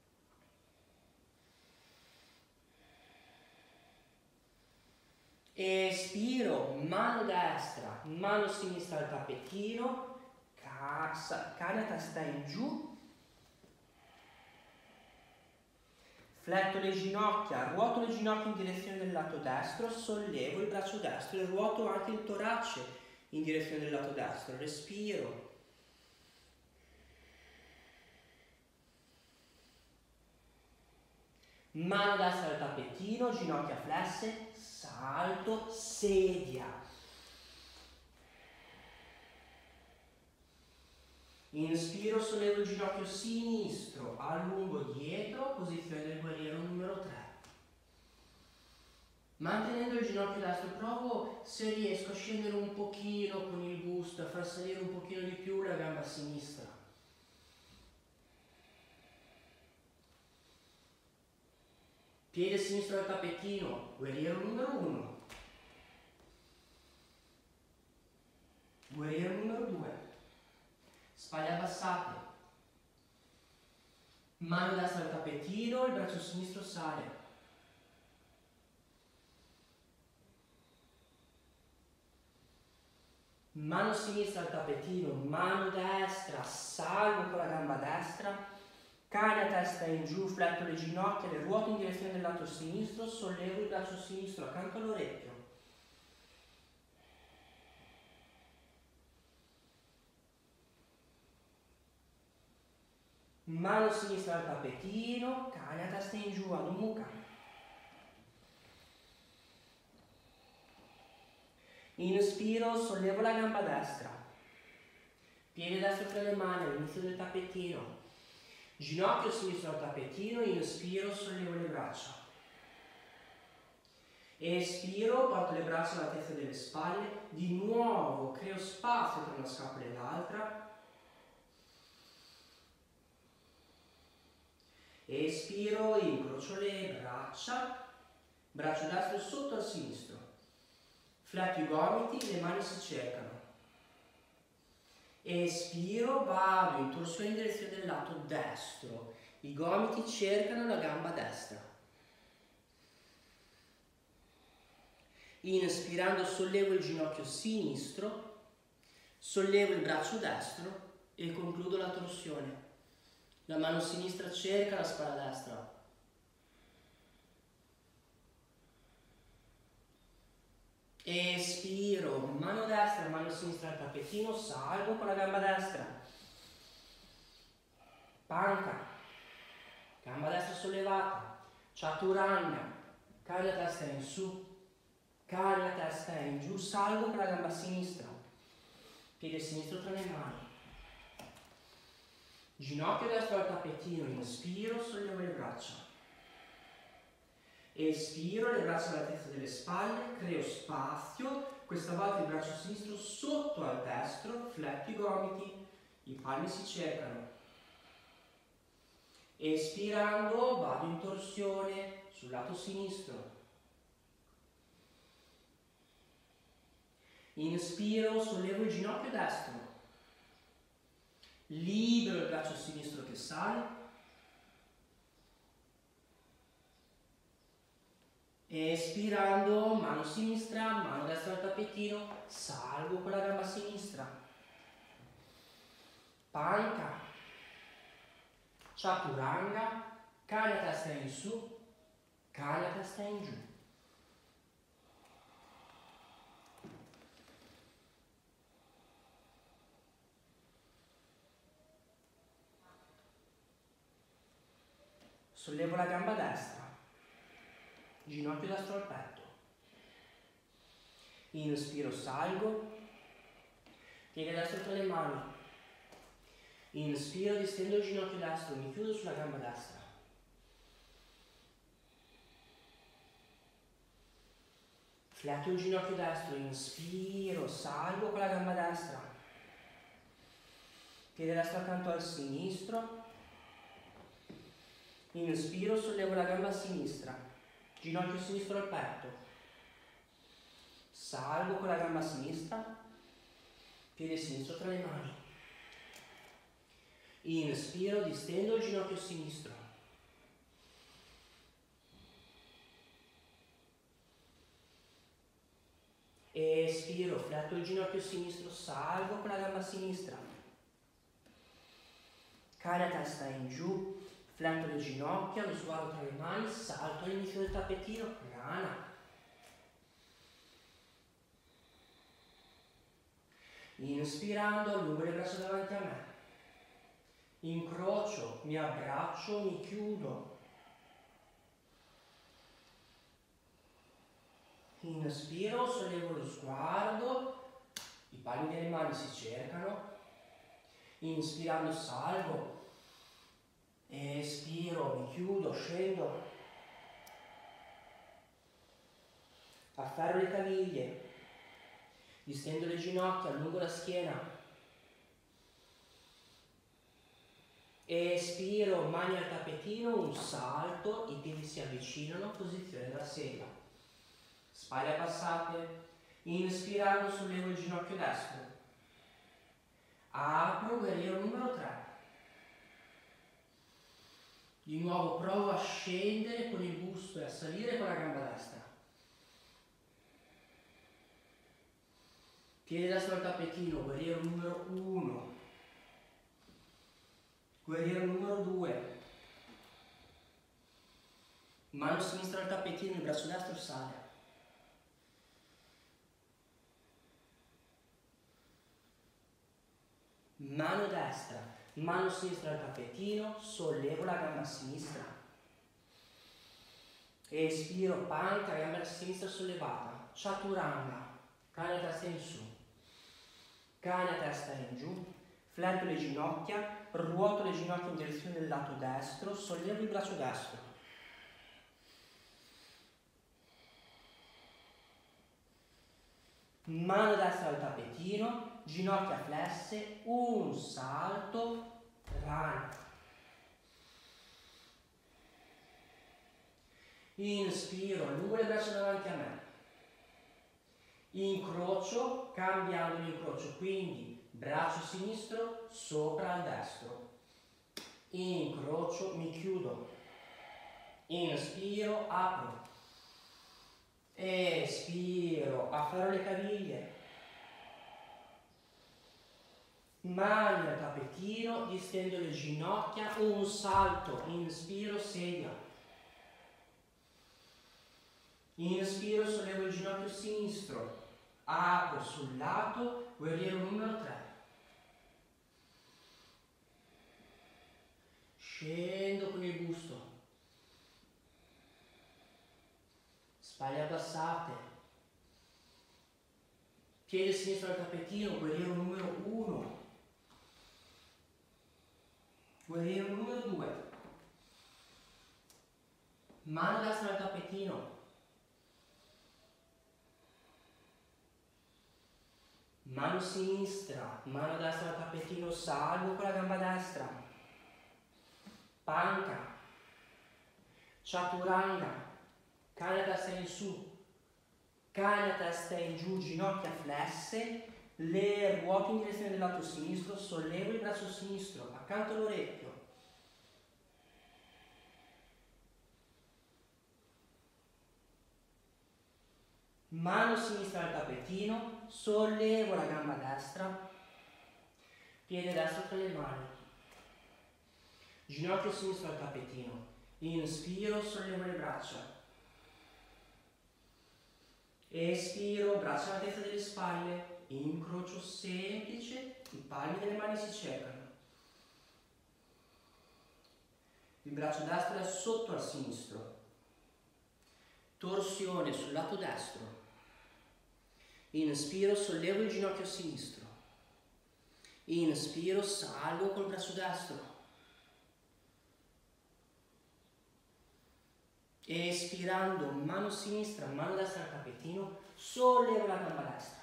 Espiro, mano destra, mano sinistra al tappetino, cane a testa in giù. Fletto le ginocchia, ruoto le ginocchia in direzione del lato destro, sollevo il braccio destro e ruoto anche il torace in direzione del lato destro. Respiro. Mano destra al tappetino, ginocchia flesse, salto, sedia. Inspiro, sollevo il ginocchio sinistro, allungo dietro, posizione del guerriero numero tre. Mantenendo il ginocchio destro, provo se riesco a scendere un pochino con il busto, a far salire un pochino di più la gamba sinistra. Piede sinistro al tappetino, guerriero numero uno. Guerriero numero due. Spalle abbassate. Mano destra al tappetino, il braccio sinistro sale. Mano sinistra al tappetino, mano destra, salgo con la gamba destra, cane a testa in giù, fletto le ginocchia, le ruoto in direzione del lato sinistro, sollevo il braccio sinistro accanto all'orecchio. Mano sinistra al tappetino, cane a testa in giù, Adho Mukha. Inspiro, sollevo la gamba destra. Piede destro tra le mani all'inizio del tappetino. Ginocchio sinistro al tappetino, inspiro, sollevo le braccia. Espiro, porto le braccia all'altezza delle spalle. Di nuovo creo spazio tra una scapola e l'altra. Espiro, incrocio le braccia. Braccio destro sotto al sinistro. Fletto i gomiti, le mani si cercano. Espiro, vado in torsione in direzione del lato destro. I gomiti cercano la gamba destra. Inspirando, sollevo il ginocchio sinistro, sollevo il braccio destro e concludo la torsione. La mano sinistra cerca la spalla destra. Espiro, mano destra, mano sinistra al tappetino, salgo con la gamba destra. Panca, gamba destra sollevata. Chaturanga, cade la testa in su, cade la testa in giù, salgo con la gamba sinistra. Piede sinistro tra le mani. Ginocchio destro al tappetino, inspiro, sollevo le braccia. Espiro, le braccia all'altezza delle spalle, creo spazio, questa volta il braccio sinistro sotto al destro, fletto i gomiti, i palmi si cercano. Espirando, vado in torsione sul lato sinistro. Inspiro, sollevo il ginocchio destro. Libero il braccio sinistro che sale. Espirando, mano sinistra, mano destra al tappetino, salgo con la gamba sinistra. Panca, Chaturanga, cane a testa in su, cane a testa in giù. Sollevo la gamba destra. Ginocchio destro al petto. Inspiro, salgo. Piede destro tra le mani. Inspiro, distendo il ginocchio destro, mi chiudo sulla gamba destra. Fletto il ginocchio destro, inspiro, salgo con la gamba destra. Piede destro accanto al sinistro. Inspiro, sollevo la gamba sinistra. Ginocchio sinistro al petto. Salgo con la gamba sinistra. Piede sinistro tra le mani. Inspiro, distendo il ginocchio sinistro. Espiro, fletto il ginocchio sinistro, salgo con la gamba sinistra. Cane a testa in giù. Fletto le ginocchia, mi sguardo tra le mani, salto all'inizio del tappetino, prana. Inspirando, allungo le braccia davanti a me. Incrocio, mi abbraccio, mi chiudo. Inspiro, sollevo lo sguardo, i palmi delle mani si cercano. Inspirando salgo, espiro, mi chiudo, scendo, afferro le caviglie, distendo le ginocchia, allungo la schiena, espiro, mani al tappetino, un salto, i piedi si avvicinano, posizione da sedia, spalle abbassate, inspirando sollevo il ginocchio destro, apro, guerriero numero tre. Di nuovo provo a scendere con il busto e a salire con la gamba destra. Piede destro al tappetino, guerriero numero uno. Guerriero numero due. Mano sinistra al tappetino, il braccio destro sale. Mano destra, mano sinistra al tappetino, sollevo la gamba sinistra. Espiro, panca, gamba sinistra sollevata. Chaturanga, cane a testa in su. Cane a testa in giù. Fletto le ginocchia, ruoto le ginocchia in direzione del lato destro, sollevo il braccio destro. Mano destra al tappetino, ginocchia flesse, un salto, rana. Inspiro, allungo le braccia davanti a me. Incrocio, cambiando l'incrocio, quindi braccio sinistro sopra al destro. Incrocio, mi chiudo. Inspiro, apro. Espiro, afferro le caviglie. Mani al tappetino, distendo le ginocchia, un salto, inspiro, sedia. Inspiro, sollevo il ginocchio sinistro, apro sul lato, guerriero numero tre. Scendo con il busto. Spalle abbassate. Piede sinistro al tappetino, guerriero numero uno. Guerriero numero due. Mano destra al tappetino. Mano sinistra, mano destra al tappetino, salgo con la gamba destra. Panca. Chaturanga. Cane a testa in su. Cane a testa in giù, ginocchia flesse. Le ruoto in direzione del lato sinistro, sollevo il braccio sinistro, accanto all'orecchio. Mano sinistra al tappetino, sollevo la gamba destra, piede destro tra le mani, ginocchio sinistro al tappetino, inspiro, sollevo le braccia, espiro, braccia all'altezza delle spalle, incrocio semplice, i palmi delle mani si cercano, il braccio destro è sotto al sinistro, torsione sul lato destro. Inspiro, sollevo il ginocchio sinistro. Inspiro, salgo col braccio destro. Espirando, mano sinistra, mano destra al tappetino, sollevo la gamba destra.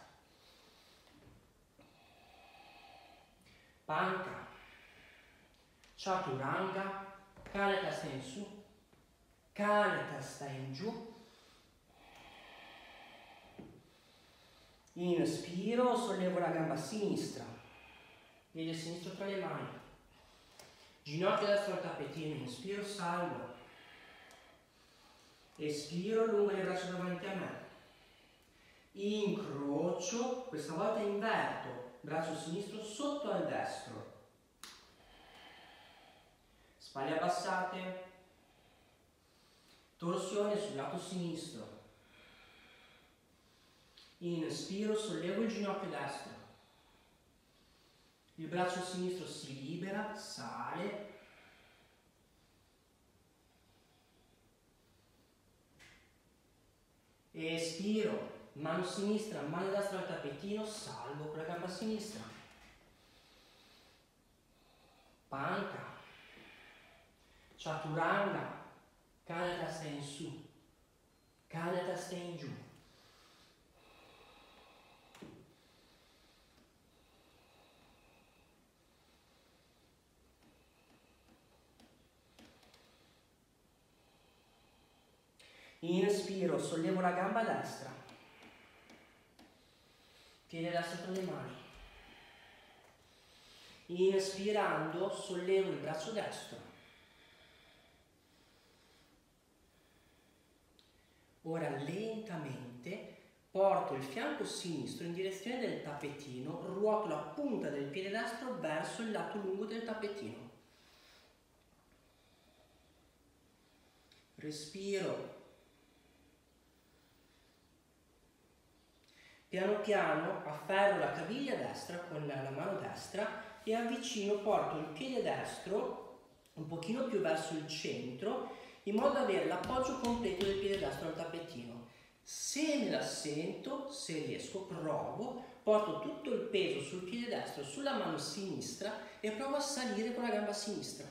Panca. Chaturanga. Cane testa in su. Cane testa in giù. Inspiro, sollevo la gamba sinistra, piede sinistro tra le mani, ginocchio destro al tappetino, inspiro, salgo, espiro, allungo le braccia davanti a me, incrocio, questa volta inverto, braccio sinistro sotto al destro, spalle abbassate, torsione sul lato sinistro. Inspiro, sollevo il ginocchio destro, il braccio sinistro si libera, sale, espiro, mano sinistra, mano destra al tappetino, salgo con la gamba sinistra, panca, chaturanga, cana testa in su, cana testa in giù. Inspiro, sollevo la gamba destra, piede destro tra le mani. Inspirando, sollevo il braccio destro. Ora lentamente porto il fianco sinistro in direzione del tappetino, ruoto la punta del piede destro verso il lato lungo del tappetino. Respiro. Piano piano afferro la caviglia destra con la mano destra e avvicino, porto il piede destro un pochino più verso il centro in modo da avere l'appoggio completo del piede destro al tappetino. Se me la sento, se riesco, provo, porto tutto il peso sul piede destro, sulla mano sinistra e provo a salire con la gamba sinistra.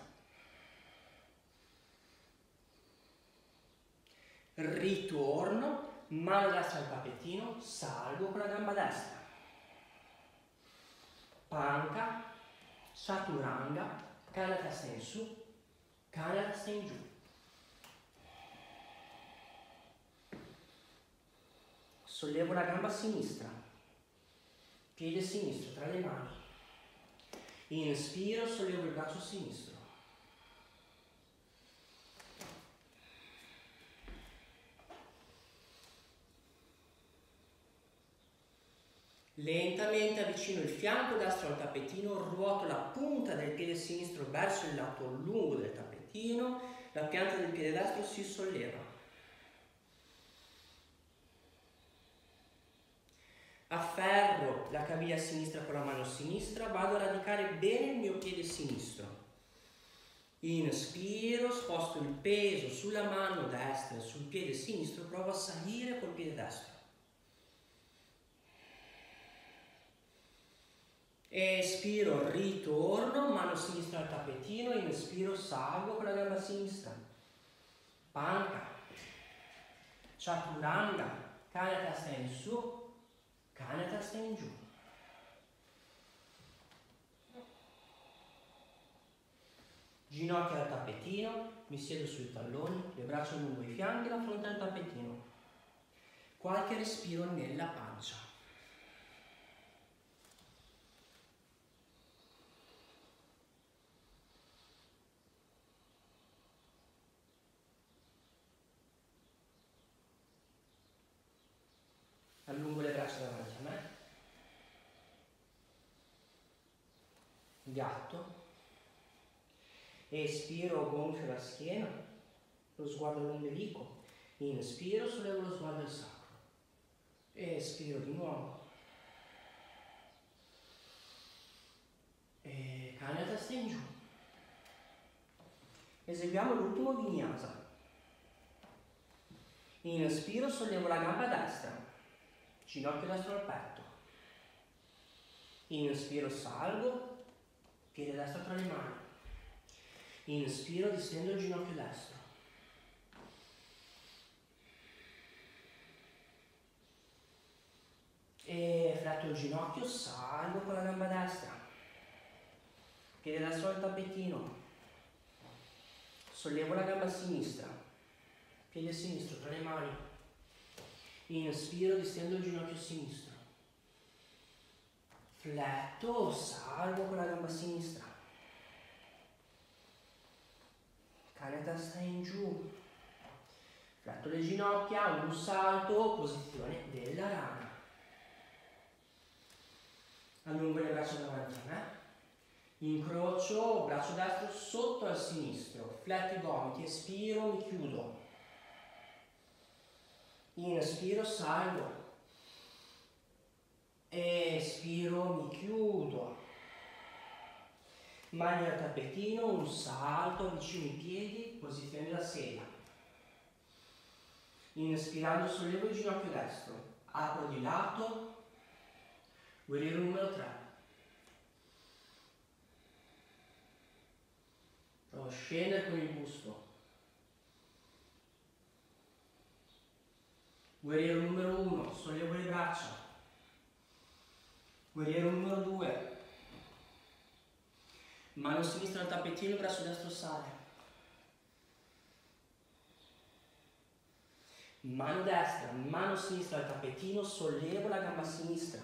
Ritorno. Mano destra al tappetino, salgo con la gamba destra. Panca, chaturanga, cana testa in su, cana testa in giù. Sollevo la gamba sinistra, piede sinistro tra le mani. Inspiro, sollevo il braccio sinistro. Lentamente avvicino il fianco destro al tappetino, ruoto la punta del piede sinistro verso il lato lungo del tappetino, la pianta del piede destro si solleva. Afferro la caviglia sinistra con la mano sinistra, vado a radicare bene il mio piede sinistro. Inspiro, sposto il peso sulla mano destra e sul piede sinistro, provo a salire col piede destro. Espiro, ritorno, mano sinistra al tappetino, inspiro, salgo con la gamba sinistra. Panca, chaturanga, cana testa in su, cana testa in giù. Ginocchia al tappetino, mi siedo sui talloni, le braccia lungo i fianchi, la fronte al tappetino. Qualche respiro nella pancia. Allungo le braccia davanti a me, gatto, espiro, gonfio la schiena, lo sguardo all'ombelico, inspiro, sollevo lo sguardo al sacro, espiro di nuovo, e cana testa in giù. Eseguiamo l'ultimo vinyasa. Inspiro, sollevo la gamba destra, ginocchio destro al petto. Inspiro, salgo, piede destro tra le mani. Inspiro, distendo il ginocchio destro. E fletto il ginocchio, salgo con la gamba destra. Piede destro al tappetino. Sollevo la gamba sinistra. Piede sinistro tra le mani. Inspiro, distendo il ginocchio sinistro. Fletto, salgo con la gamba sinistra. Cana testa in giù. Fletto le ginocchia, un salto, posizione della rana. Allungo le braccia davanti a me. Incrocio, braccio destro sotto al sinistro. Fletto i gomiti, espiro, mi chiudo. Inspiro, salgo. Espiro, mi chiudo. Mani al tappetino, un salto, avvicino i piedi, posizione da sedia. Inspirando, sollevo il ginocchio destro. Apro di lato. Guerriero numero tre. Vado a scendere con il busto. Guerriero numero uno, sollevo le braccia. Guerriero numero due. Mano sinistra al tappetino, braccio destro sale. Mano destra, mano sinistra al tappetino, sollevo la gamba sinistra.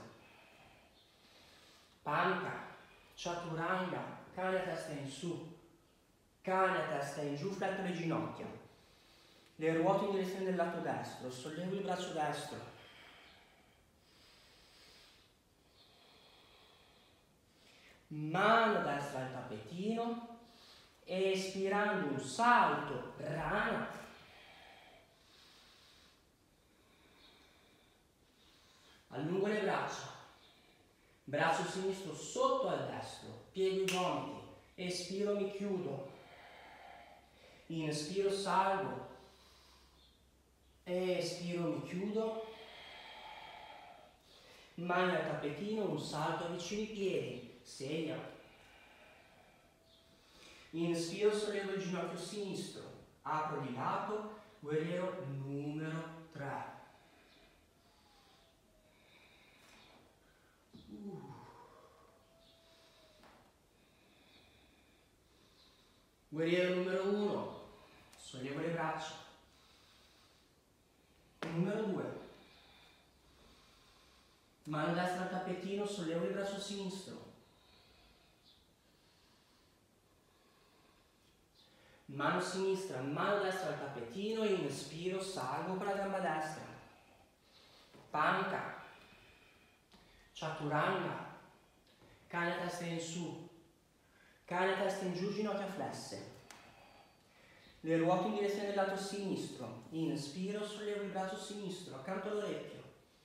Panca, chaturanga, cane a testa in su, cane a testa in giù, fletto le ginocchia. Le ruoto in direzione del lato destro, sollevo il braccio destro. Mano destra al tappetino, espirando un salto, rana. Allungo le braccia, braccio sinistro sotto al destro, piego i gomiti, espiro, mi chiudo, inspiro, salgo, espiro, mi chiudo, mani al tappetino, un salto avvicino i piedi, sedia, inspiro, sollevo il ginocchio sinistro, apro di lato, guerriero numero tre. Guerriero numero uno, sollevo le braccia. Numero due, mano destra al tappetino, sollevo il braccio sinistro. Mano sinistra, mano destra al tappetino, inspiro, salgo con la gamba destra. Panca, chaturanga, cane a testa in su, cane a testa in giù, ginocchia flesse. Le ruoto in direzione del lato sinistro. Inspiro, sollevo il braccio sinistro, accanto all'orecchio.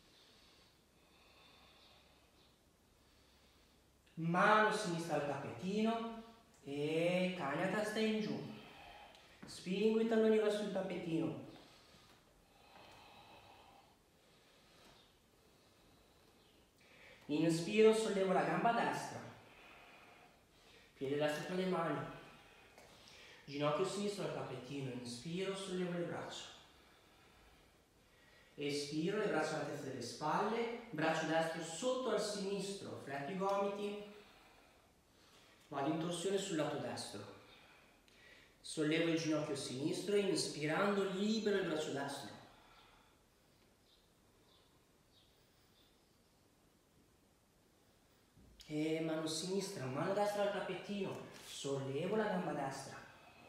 Mano sinistra al tappetino e cane a testa in giù. Spingo i talloni verso il tappetino. Inspiro, sollevo la gamba destra. Piede destro tra le mani. Ginocchio sinistro al tappetino. Inspiro, sollevo le braccia. Espiro, le braccia alla testa delle spalle. Braccio destro sotto al sinistro. Fletto i gomiti. Vado in torsione sul lato destro. Sollevo il ginocchio sinistro, inspirando libero il braccio destro. E mano sinistra, mano destra al tappetino, sollevo la gamba destra.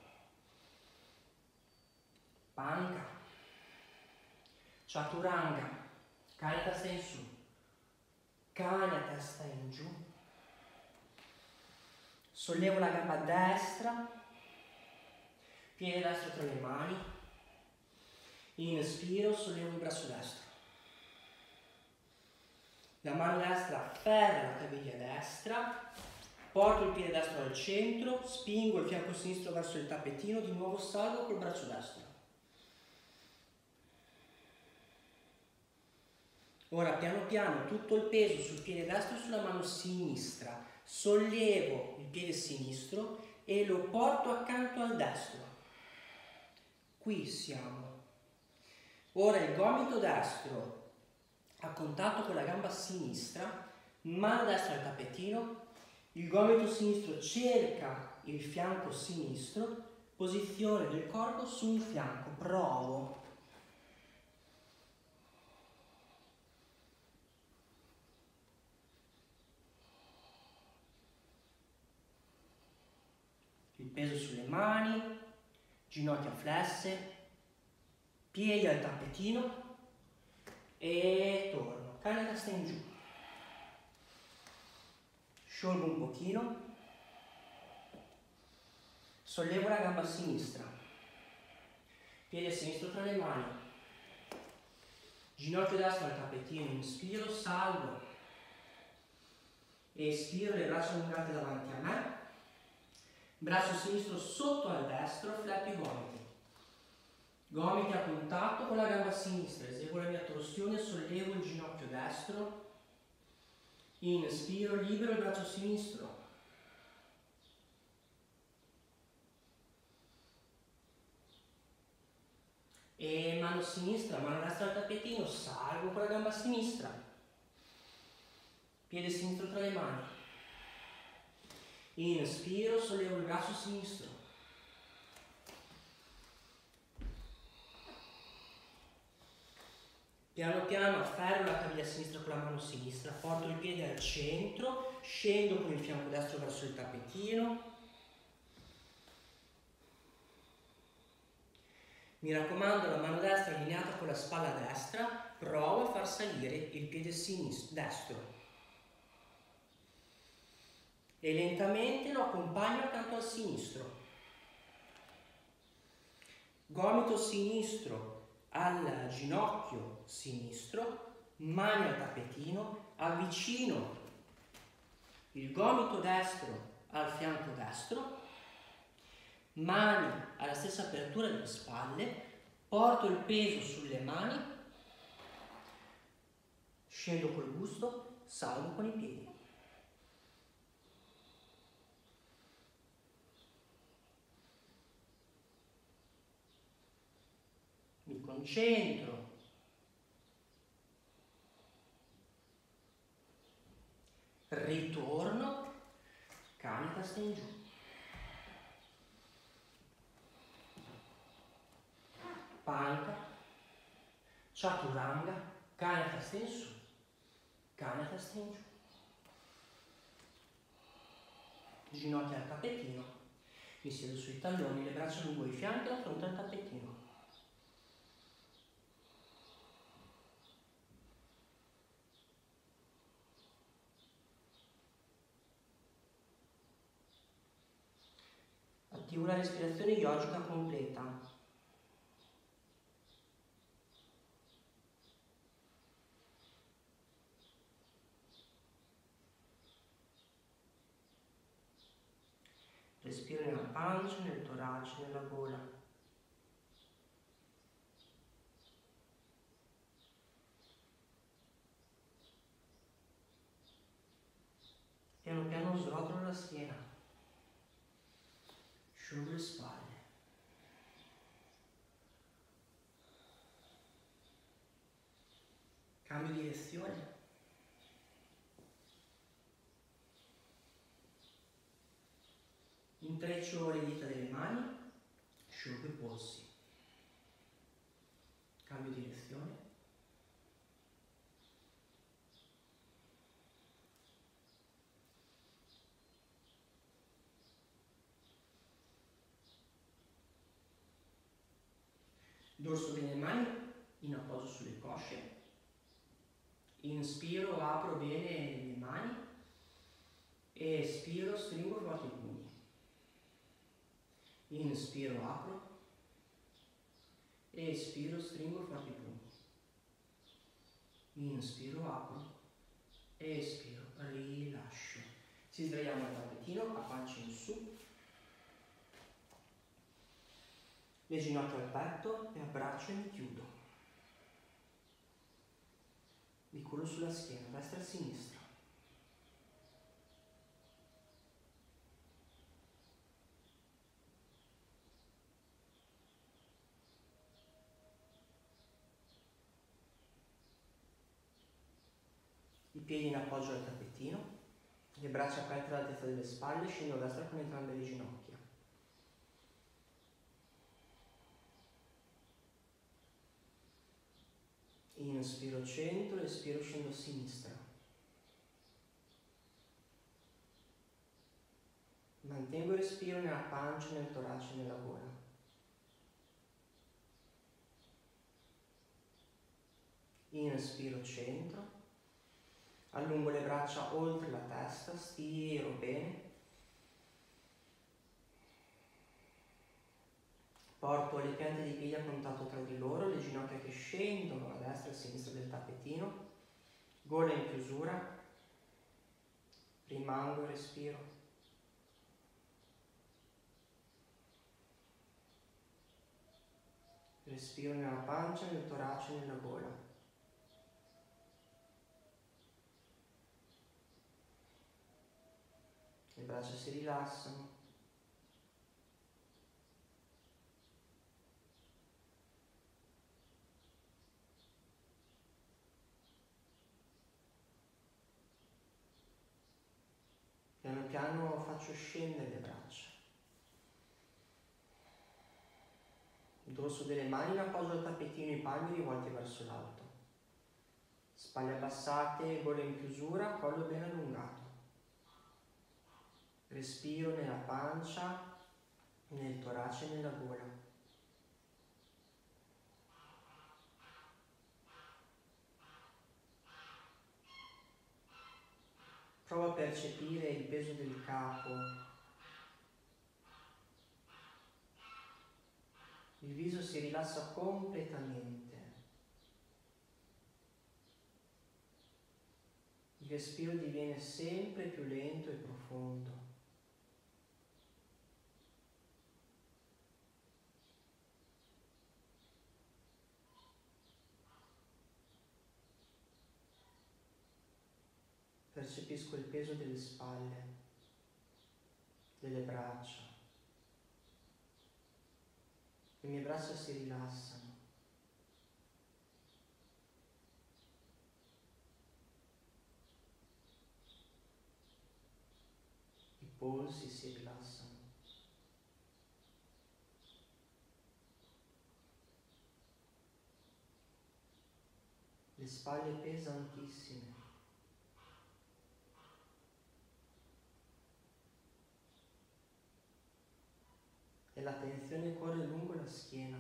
Panca, chaturanga, cane a testa in su, cane a testa in giù. Sollevo la gamba destra. Piede destro tra le mani, inspiro, sollevo il braccio destro. La mano destra afferra la caviglia destra, porto il piede destro al centro, spingo il fianco sinistro verso il tappetino, di nuovo salgo col braccio destro. Ora piano piano tutto il peso sul piede destro e sulla mano sinistra, sollevo il piede sinistro e lo porto accanto al destro. Qui siamo. Ora il gomito destro a contatto con la gamba sinistra, mano destra al tappetino, il gomito sinistro cerca il fianco sinistro, posizione del corpo su un fianco, provo. Il peso sulle mani, ginocchia flesse, piedi al tappetino e torno, cane a testa in giù. Sciolgo un pochino, sollevo la gamba sinistra, piede sinistro tra le mani, ginocchio destro al tappetino, inspiro, salgo, espiro, le braccia allungate davanti a me, braccio sinistro sotto al destro, fletto i gomiti. Gomiti a contatto con la gamba sinistra, eseguo la mia torsione, sollevo il ginocchio destro, inspiro, libero il braccio sinistro. E mano sinistra, mano destra al tappetino, salgo con la gamba sinistra. Piede sinistro tra le mani. Inspiro, sollevo il braccio sinistro. Piano piano afferro la caviglia sinistra con la mano sinistra, porto il piede al centro, scendo con il fianco destro verso il tappetino. Mi raccomando, la mano destra allineata con la spalla destra, provo a far salire il piede sinistro, destro. E lentamente lo accompagno accanto al sinistro. Gomito sinistro al ginocchio sinistro, mani al tappetino, avvicino il gomito destro al fianco destro, mani alla stessa apertura delle spalle, porto il peso sulle mani, scendo col busto, salgo con i piedi. Mi concentro. Ritorno, cani testa in giù. Panca, chaturanga, cani a testa in su, cani a testa in giù. Ginocchia al tappetino, mi siedo sui talloni, le braccia lungo i fianchi e la fronte al tappetino. Attivo la respirazione yogica completa. Respiro nella pancia, nel torace, nella gola. Piano piano srotolo la schiena. Sciolgo le spalle. Cambio direzione. Intreccio le dita delle mani, sciolgo i polsi. Cambio direzione. Dorso bene le mani, in appoggio sulle cosce. Inspiro, apro bene le mani. Espiro, stringo forte i pugni. Inspiro, apro. Espiro, stringo forte i pugni. Inspiro, apro. Espiro, rilascio. Ci sdraiamo al tappetino, a pancia in su. Le ginocchia al petto e abbraccio e mi chiudo. Mi cullo sulla schiena, destra e sinistra. I piedi in appoggio al tappetino, le braccia aperte all'altezza delle spalle, scendo a destra con entrambe le ginocchia. Inspiro centro, espiro scendo a sinistra. Mantengo il respiro nella pancia, nel torace e nella gola. Inspiro centro. Allungo le braccia oltre la testa, stiro bene. Porto le piante dei piedi a contatto tra di loro, le ginocchia che scendono a destra e a sinistra del tappetino. Gola in chiusura. Rimango e respiro. Respiro nella pancia, nel torace e nella gola. Le braccia si rilassano. faccio scendere le braccia. Il dorso delle mani in appoggio al tappetino, i palmi rivolti verso l'alto. Spalle abbassate, gola in chiusura, collo ben allungato. Respiro nella pancia, nel torace e nella gola. Prova a percepire il peso del capo. Il viso si rilassa completamente. Il respiro diviene sempre più lento e profondo. Percepisco il peso delle spalle, delle braccia. Le mie braccia si rilassano. I polsi si rilassano. Le spalle pesantissime. E la tensione corre lungo la schiena.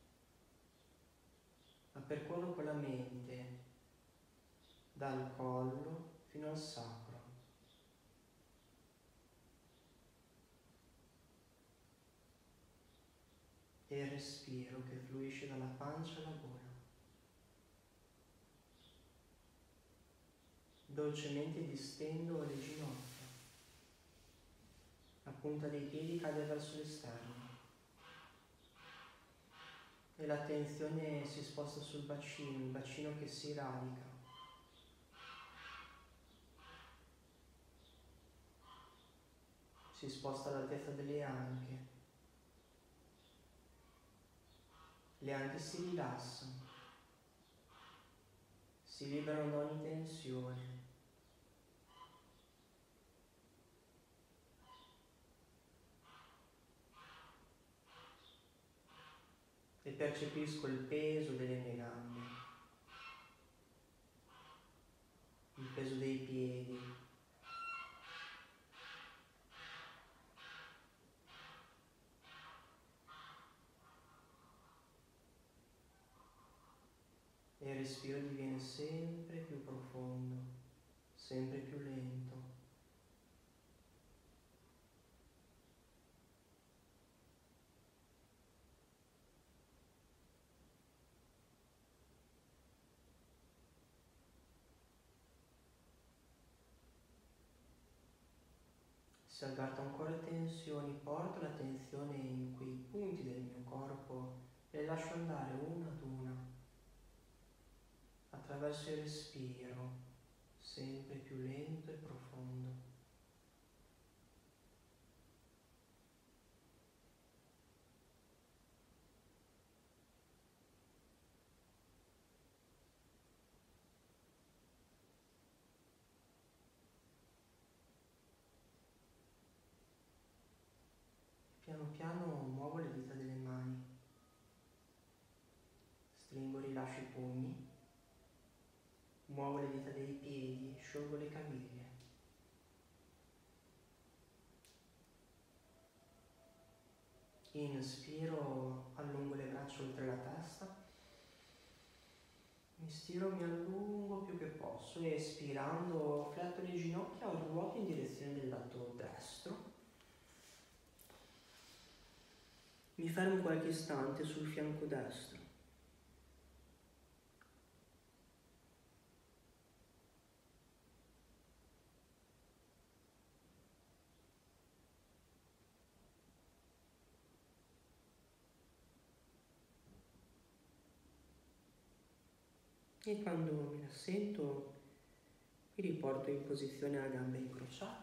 La percorro con la mente dal collo fino al sacro. E il respiro che fluisce dalla pancia alla gola. Dolcemente distendo le ginocchia. La punta dei piedi cade verso l'esterno. E la tensione si sposta sul bacino, il bacino che si radica. Si sposta all'altezza delle anche. Le anche si rilassano. Si liberano da ogni tensione. E percepisco il peso delle mie gambe, il peso dei piedi, e il respiro diviene sempre più profondo, sempre più lento. Se avverto ancora tensioni, porto l'attenzione in quei punti del mio corpo e le lascio andare una ad una, attraverso il respiro, sempre più lento e profondo. Piano piano muovo le dita delle mani, stringo e rilascio i pugni, muovo le dita dei piedi, sciolgo le caviglie. Inspiro, allungo le braccia oltre la testa, mi stiro, mi allungo più che posso e espirando fletto le ginocchia o ruoto in direzione del lato destro. Mi fermo qualche istante sul fianco destro. E quando mi rassento, mi riporto in posizione a gambe incrociate.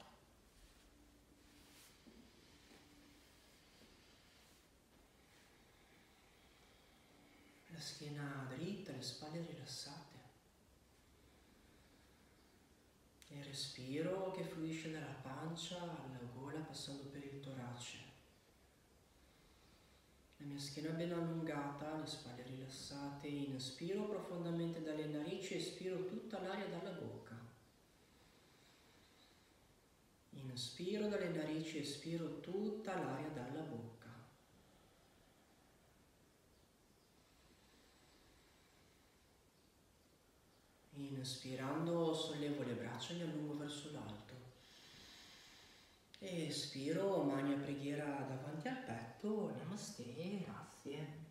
La schiena dritta, le spalle rilassate. E respiro che fluisce dalla pancia alla gola passando per il torace. La mia schiena ben allungata, le spalle rilassate. Inspiro profondamente dalle narici, espiro tutta l'aria dalla bocca. Inspiro dalle narici, espiro tutta l'aria dalla bocca. Inspirando sollevo le braccia e mi allungo verso l'alto. Espiro, mani a preghiera davanti al petto. Namaste, grazie.